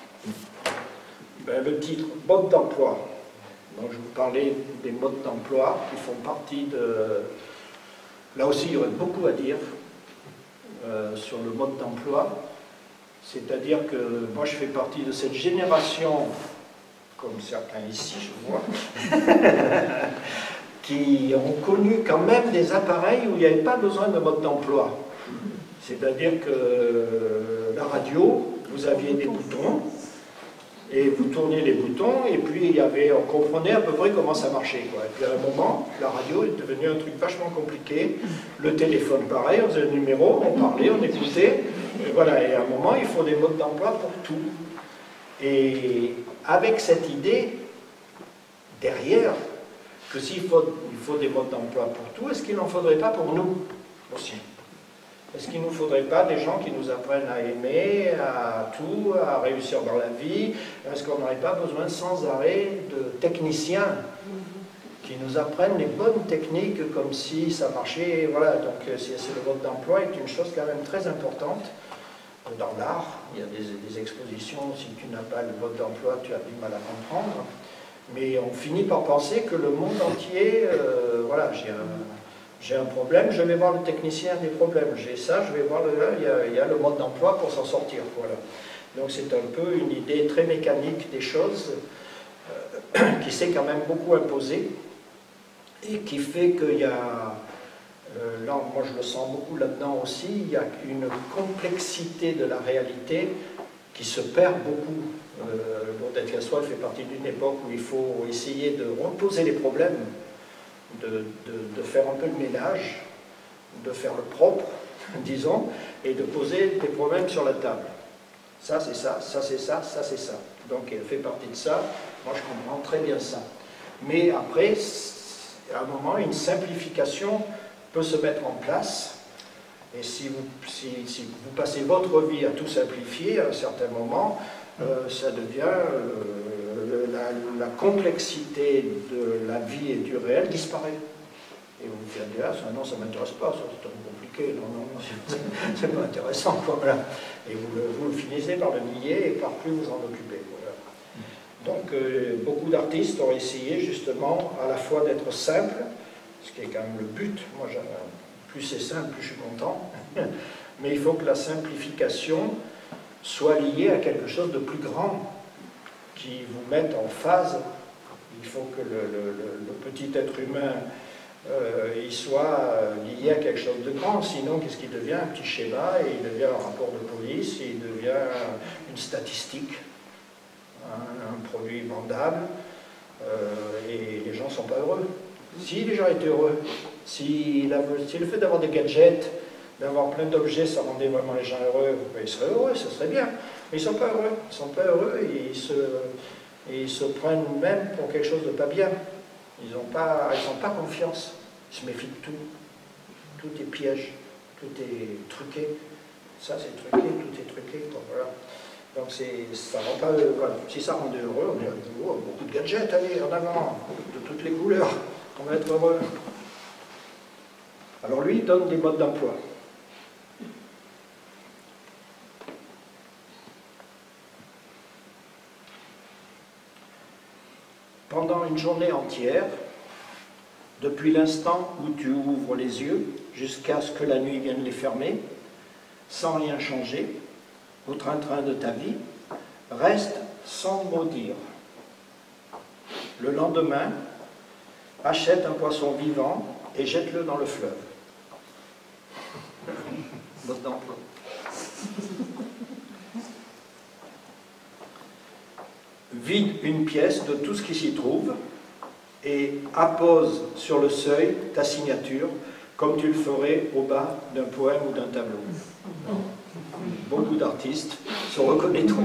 Ben, le titre, mode d'emploi. Donc je vous parlais des modes d'emploi qui font partie de, Là aussi, il y aurait beaucoup à dire euh, sur le mode d'emploi. C'est-à-dire que moi, je fais partie de cette génération, comme certains ici, je vois, qui ont connu quand même des appareils où il n'y avait pas besoin de mode d'emploi. C'est-à-dire que la radio, vous aviez des boutons, et vous tourniez les boutons, et puis il y avait, on comprenait à peu près comment ça marchait, quoi. Et puis à un moment, la radio est devenue un truc vachement compliqué. Le téléphone, pareil, on faisait le numéro, on parlait, on écoutait. Et voilà, et à un moment, il faut des modes d'emploi pour tout. Et avec cette idée, derrière, que s'il faut, il faut des modes d'emploi pour tout, est-ce qu'il n'en faudrait pas pour nous aussi? Est-ce qu'il ne nous faudrait pas des gens qui nous apprennent à aimer, à tout, à réussir dans la vie? Est-ce qu'on n'aurait pas besoin sans arrêt de techniciens qui nous apprennent les bonnes techniques comme si ça marchait? Voilà, donc c'est le mode d'emploi est une chose quand même très importante. Dans l'art, il y a des, des expositions, si tu n'as pas le mode d'emploi, tu as du mal à comprendre. Mais on finit par penser que le monde entier, euh, voilà, j'ai un... J'ai un problème, je vais voir le technicien des problèmes. J'ai ça, je vais voir le... Il y a, il y a le mode d'emploi pour s'en sortir. Voilà. Donc c'est un peu une idée très mécanique des choses euh, qui s'est quand même beaucoup imposée et qui fait qu'il y a... Euh, là, moi je le sens beaucoup là-dedans aussi, il y a une complexité de la réalité qui se perd beaucoup. Euh, Lourdes Casseroles fait partie d'une époque où il faut essayer de reposer les problèmes. De, de, de faire un peu de ménage, de faire le propre, disons, et de poser des problèmes sur la table. Ça c'est ça, ça c'est ça, ça c'est ça. Donc elle fait partie de ça, moi je comprends très bien ça. Mais après, à un moment, une simplification peut se mettre en place, et si vous, si, si vous passez votre vie à tout simplifier, à un certain moment, euh, ça devient... Euh, La, la complexité de la vie et du réel disparaît. Et vous vous dites, ah, ça, non, ça ne m'intéresse pas, ça c'est trop compliqué, non, non, non c'est pas intéressant, quoi, voilà. Et vous le, vous le finissez par le nier et par plus vous en occuper. Voilà. Donc, euh, beaucoup d'artistes ont essayé justement à la fois d'être simples, ce qui est quand même le but, moi, plus c'est simple, plus je suis content, mais il faut que la simplification soit liée à quelque chose de plus grand, qui vous mettent en phase. Il faut que le, le, le petit être humain euh, il soit lié à quelque chose de grand, sinon qu'est-ce qu'il devient? Un petit schéma, et il devient un rapport de police, et il devient une statistique, un, un produit vendable, euh, et les gens ne sont pas heureux. Si les gens étaient heureux, si, la, si le fait d'avoir des gadgets, d'avoir plein d'objets, ça rendait vraiment les gens heureux, ils seraient heureux, ce serait bien. Mais ils ne sont pas heureux, ils ne sont pas heureux et ils se, et ils se prennent même pour quelque chose de pas bien. Ils n'ont pas, ils n'ont pas confiance, ils se méfient de tout. Tout est piège, tout est truqué. Ça c'est truqué, tout est truqué. Bon, voilà. Donc ça rend pas, voilà. Si ça rendait heureux, on dirait oh, beaucoup de gadgets, allez, en avant, de toutes les couleurs, on va être heureux. Alors lui, il donne des modes d'emploi. Pendant une journée entière, depuis l'instant où tu ouvres les yeux jusqu'à ce que la nuit vienne les fermer, sans rien changer, au train-train de ta vie, reste sans mot dire. Le lendemain, achète un poisson vivant et jette-le dans le fleuve. Mode d'emploi. Vide une pièce de tout ce qui s'y trouve et appose sur le seuil ta signature comme tu le ferais au bas d'un poème ou d'un tableau. Beaucoup d'artistes se reconnaîtront.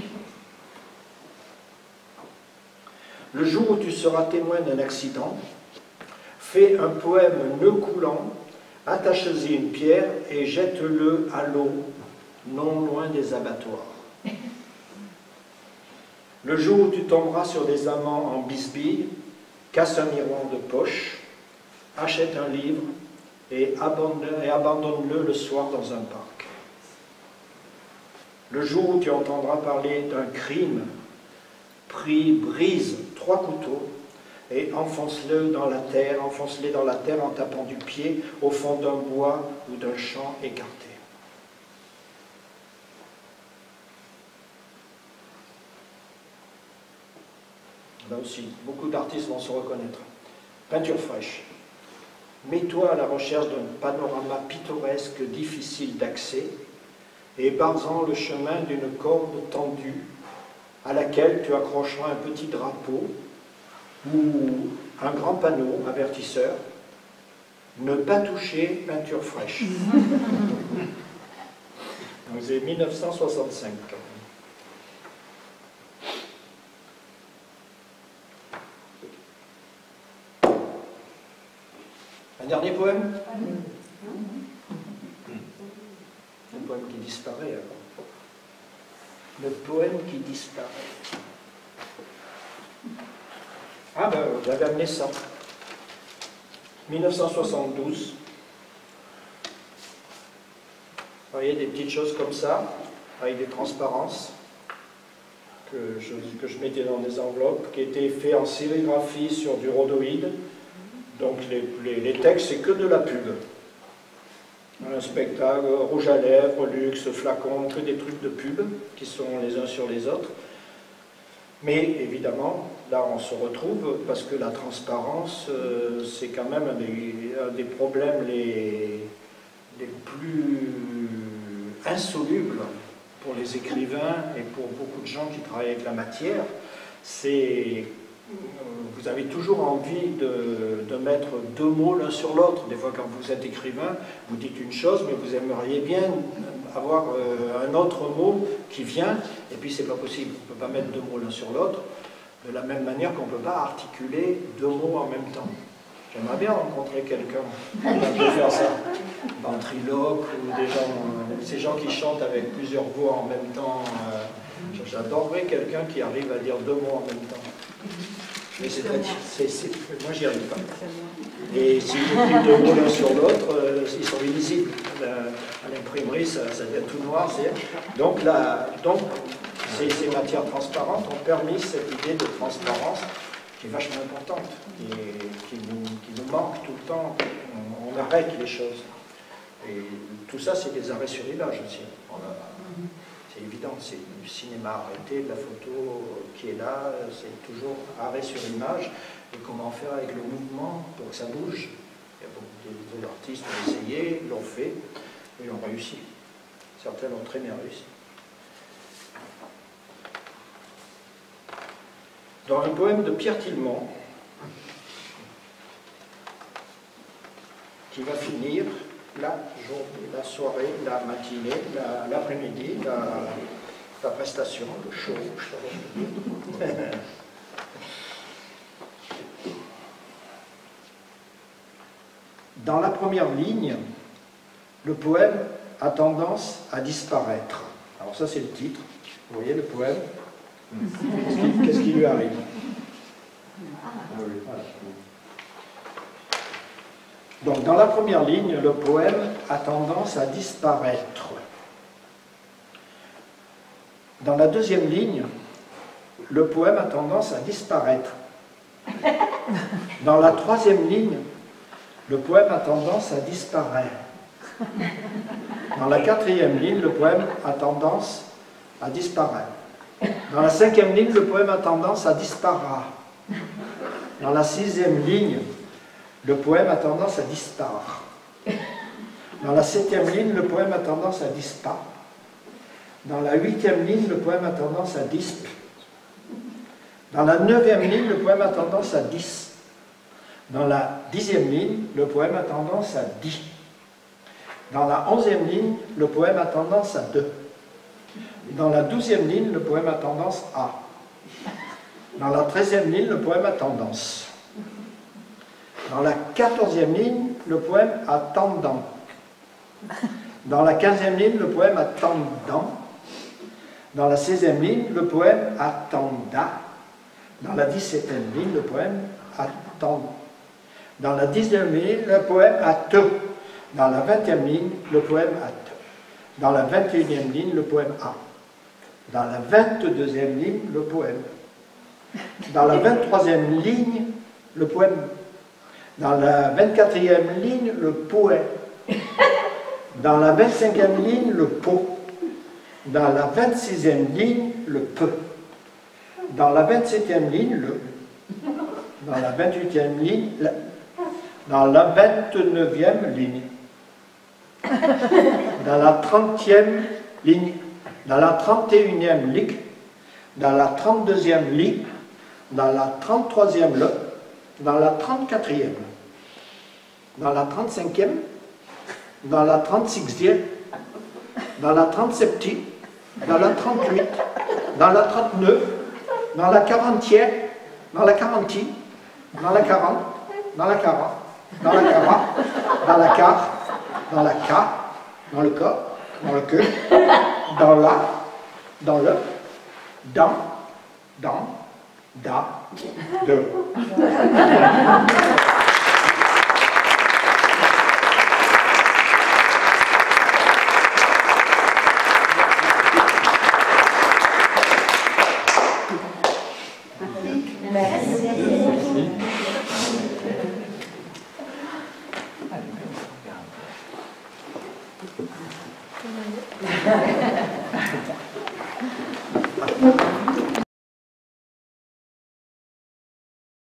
Le jour où tu seras témoin d'un accident, fais un poème nœud coulant, attache-y une pierre et jette-le à l'eau, non loin des abattoirs. Le jour où tu tomberas sur des amants en bisbille, casse un miroir de poche, achète un livre et abandonne-le le soir dans un parc. Le jour où tu entendras parler d'un crime, pris, brise trois couteaux, et enfonce-le dans la terre, enfonce-les dans la terre en tapant du pied au fond d'un bois ou d'un champ écarté. Là aussi, beaucoup d'artistes vont se reconnaître. Peinture fraîche. Mets-toi à la recherche d'un panorama pittoresque difficile d'accès et barrant le chemin d'une corde tendue à laquelle tu accrocheras un petit drapeau ou un grand panneau avertisseur. Ne pas toucher, peinture fraîche. Donc c'est mille neuf cent soixante-cinq. Un dernier poème? Un poème qui disparaît alors. Le poème qui disparaît. Ah ben, vous avez amené ça. mille neuf cent soixante-douze. Vous voyez des petites choses comme ça, avec des transparences, que je, que je mettais dans des enveloppes, qui étaient faits en sérigraphie sur du rhodoïde. Donc les, les, les textes, c'est que de la pub. Un spectacle, rouge à lèvres, luxe, flacon, que des trucs de pub qui sont les uns sur les autres. Mais évidemment, là on se retrouve parce que la transparence, euh, c'est quand même un des, un des problèmes les, les plus insolubles pour les écrivains et pour beaucoup de gens qui travaillent avec la matière. C'est... Vous avez toujours envie de, de mettre deux mots l'un sur l'autre. Des fois, quand vous êtes écrivain, vous dites une chose, mais vous aimeriez bien avoir euh, un autre mot qui vient, et puis c'est pas possible. On ne peut pas mettre deux mots l'un sur l'autre, de la même manière qu'on ne peut pas articuler deux mots en même temps. J'aimerais bien rencontrer quelqu'un qui peut faire ça. Ventriloque, ou des gens, euh, ces gens qui chantent avec plusieurs voix en même temps. Euh, J'adorerais quelqu'un qui arrive à dire deux mots en même temps. Mais c'est très difficile, moi j'y arrive pas. Et si vous mettez deux mots l'un sur l'autre, euh, ils sont illisibles. Euh, à l'imprimerie, ça, ça devient tout noir. Donc, là, donc ces, ces matières transparentes ont permis cette idée de transparence qui est vachement importante, et qui nous, qui nous manque tout le temps. On, on arrête les choses. Et tout ça, c'est des arrêts sur image aussi. C'est évident, c'est du cinéma arrêté, de la photo qui est là, c'est toujours arrêt sur image. Et comment faire avec le mouvement pour que ça bouge? Il y a beaucoup d'artistes qui ont essayé, l'ont fait, et l'ont réussi. Certains l'ont très bien réussi. Dans un poème de Pierre Tillemont, qui va finir la journée, la soirée, la matinée, l'après-midi, la, la, la prestation, le show, je Dans la première ligne, le poème a tendance à disparaître. Alors ça c'est le titre, vous voyez le poème. Qu'est-ce qui, qu'est-ce qui lui arrive? Voilà. Donc, dans la première ligne, le poème a tendance à disparaître. Dans la deuxième ligne, le poème a tendance à disparaître. Dans la troisième ligne, le poème a tendance à disparaître. Dans la quatrième ligne, le poème a tendance à disparaître. Dans la cinquième ligne, le poème a tendance à disparaître. Dans la sixième ligne, le poème a tendance à disparaître. Dans la septième ligne, le poème a tendance à disparaître. Dans la huitième ligne, le poème a tendance à disp. Dans la neuvième ligne, le poème a tendance à dis. Dans la dixième ligne, le poème a tendance à di. Dans la onzième ligne, le poème a tendance à de. Dans la douzième ligne, le poème a tendance à. Dans la treizième ligne, le poème a tendance. Dans la quatorzième ligne, le poème a tendant. Dans la quinzième ligne, le poème a tendant. Dans la seizième ligne, le poème a tenda. Dans la dix-septième ligne, le poème a tend. Dans la dixième ligne, le poème a te. Dans la vingtième ligne, le poème a te. Dans la vingt et unième ligne, le poème a. Dans la vingt-deuxième ligne, le poème. Dans la vingt-troisième ligne, le poème. Dans la vingt-quatrième ligne, le poème. Dans la vingt-cinquième ligne, le pot. Dans la vingt-sixième ligne, le peu. Dans la vingt-septième ligne, le. Dans la vingt-huitième ligne, la. Dans la vingt-neuvième ligne. Dans la trentième ligne. Dans la trente et unième ligne. Dans la trente-deuxième ligne. Dans la trente-troisième le. Dans la trente-quatrième. Dans la trente-cinquième. Dans la trente-sixième. Dans la trente-septième. Dans la trente-huit. Dans la trente-neuf. Dans la quarantième. Dans la quarantième. Dans la quarante. Dans la quarante. Dans la quarante. Dans la quart. Dans la quart. Dans le corps. Dans le queue. Dans la. Dans le. Dans. Dans. Da. De. Merci.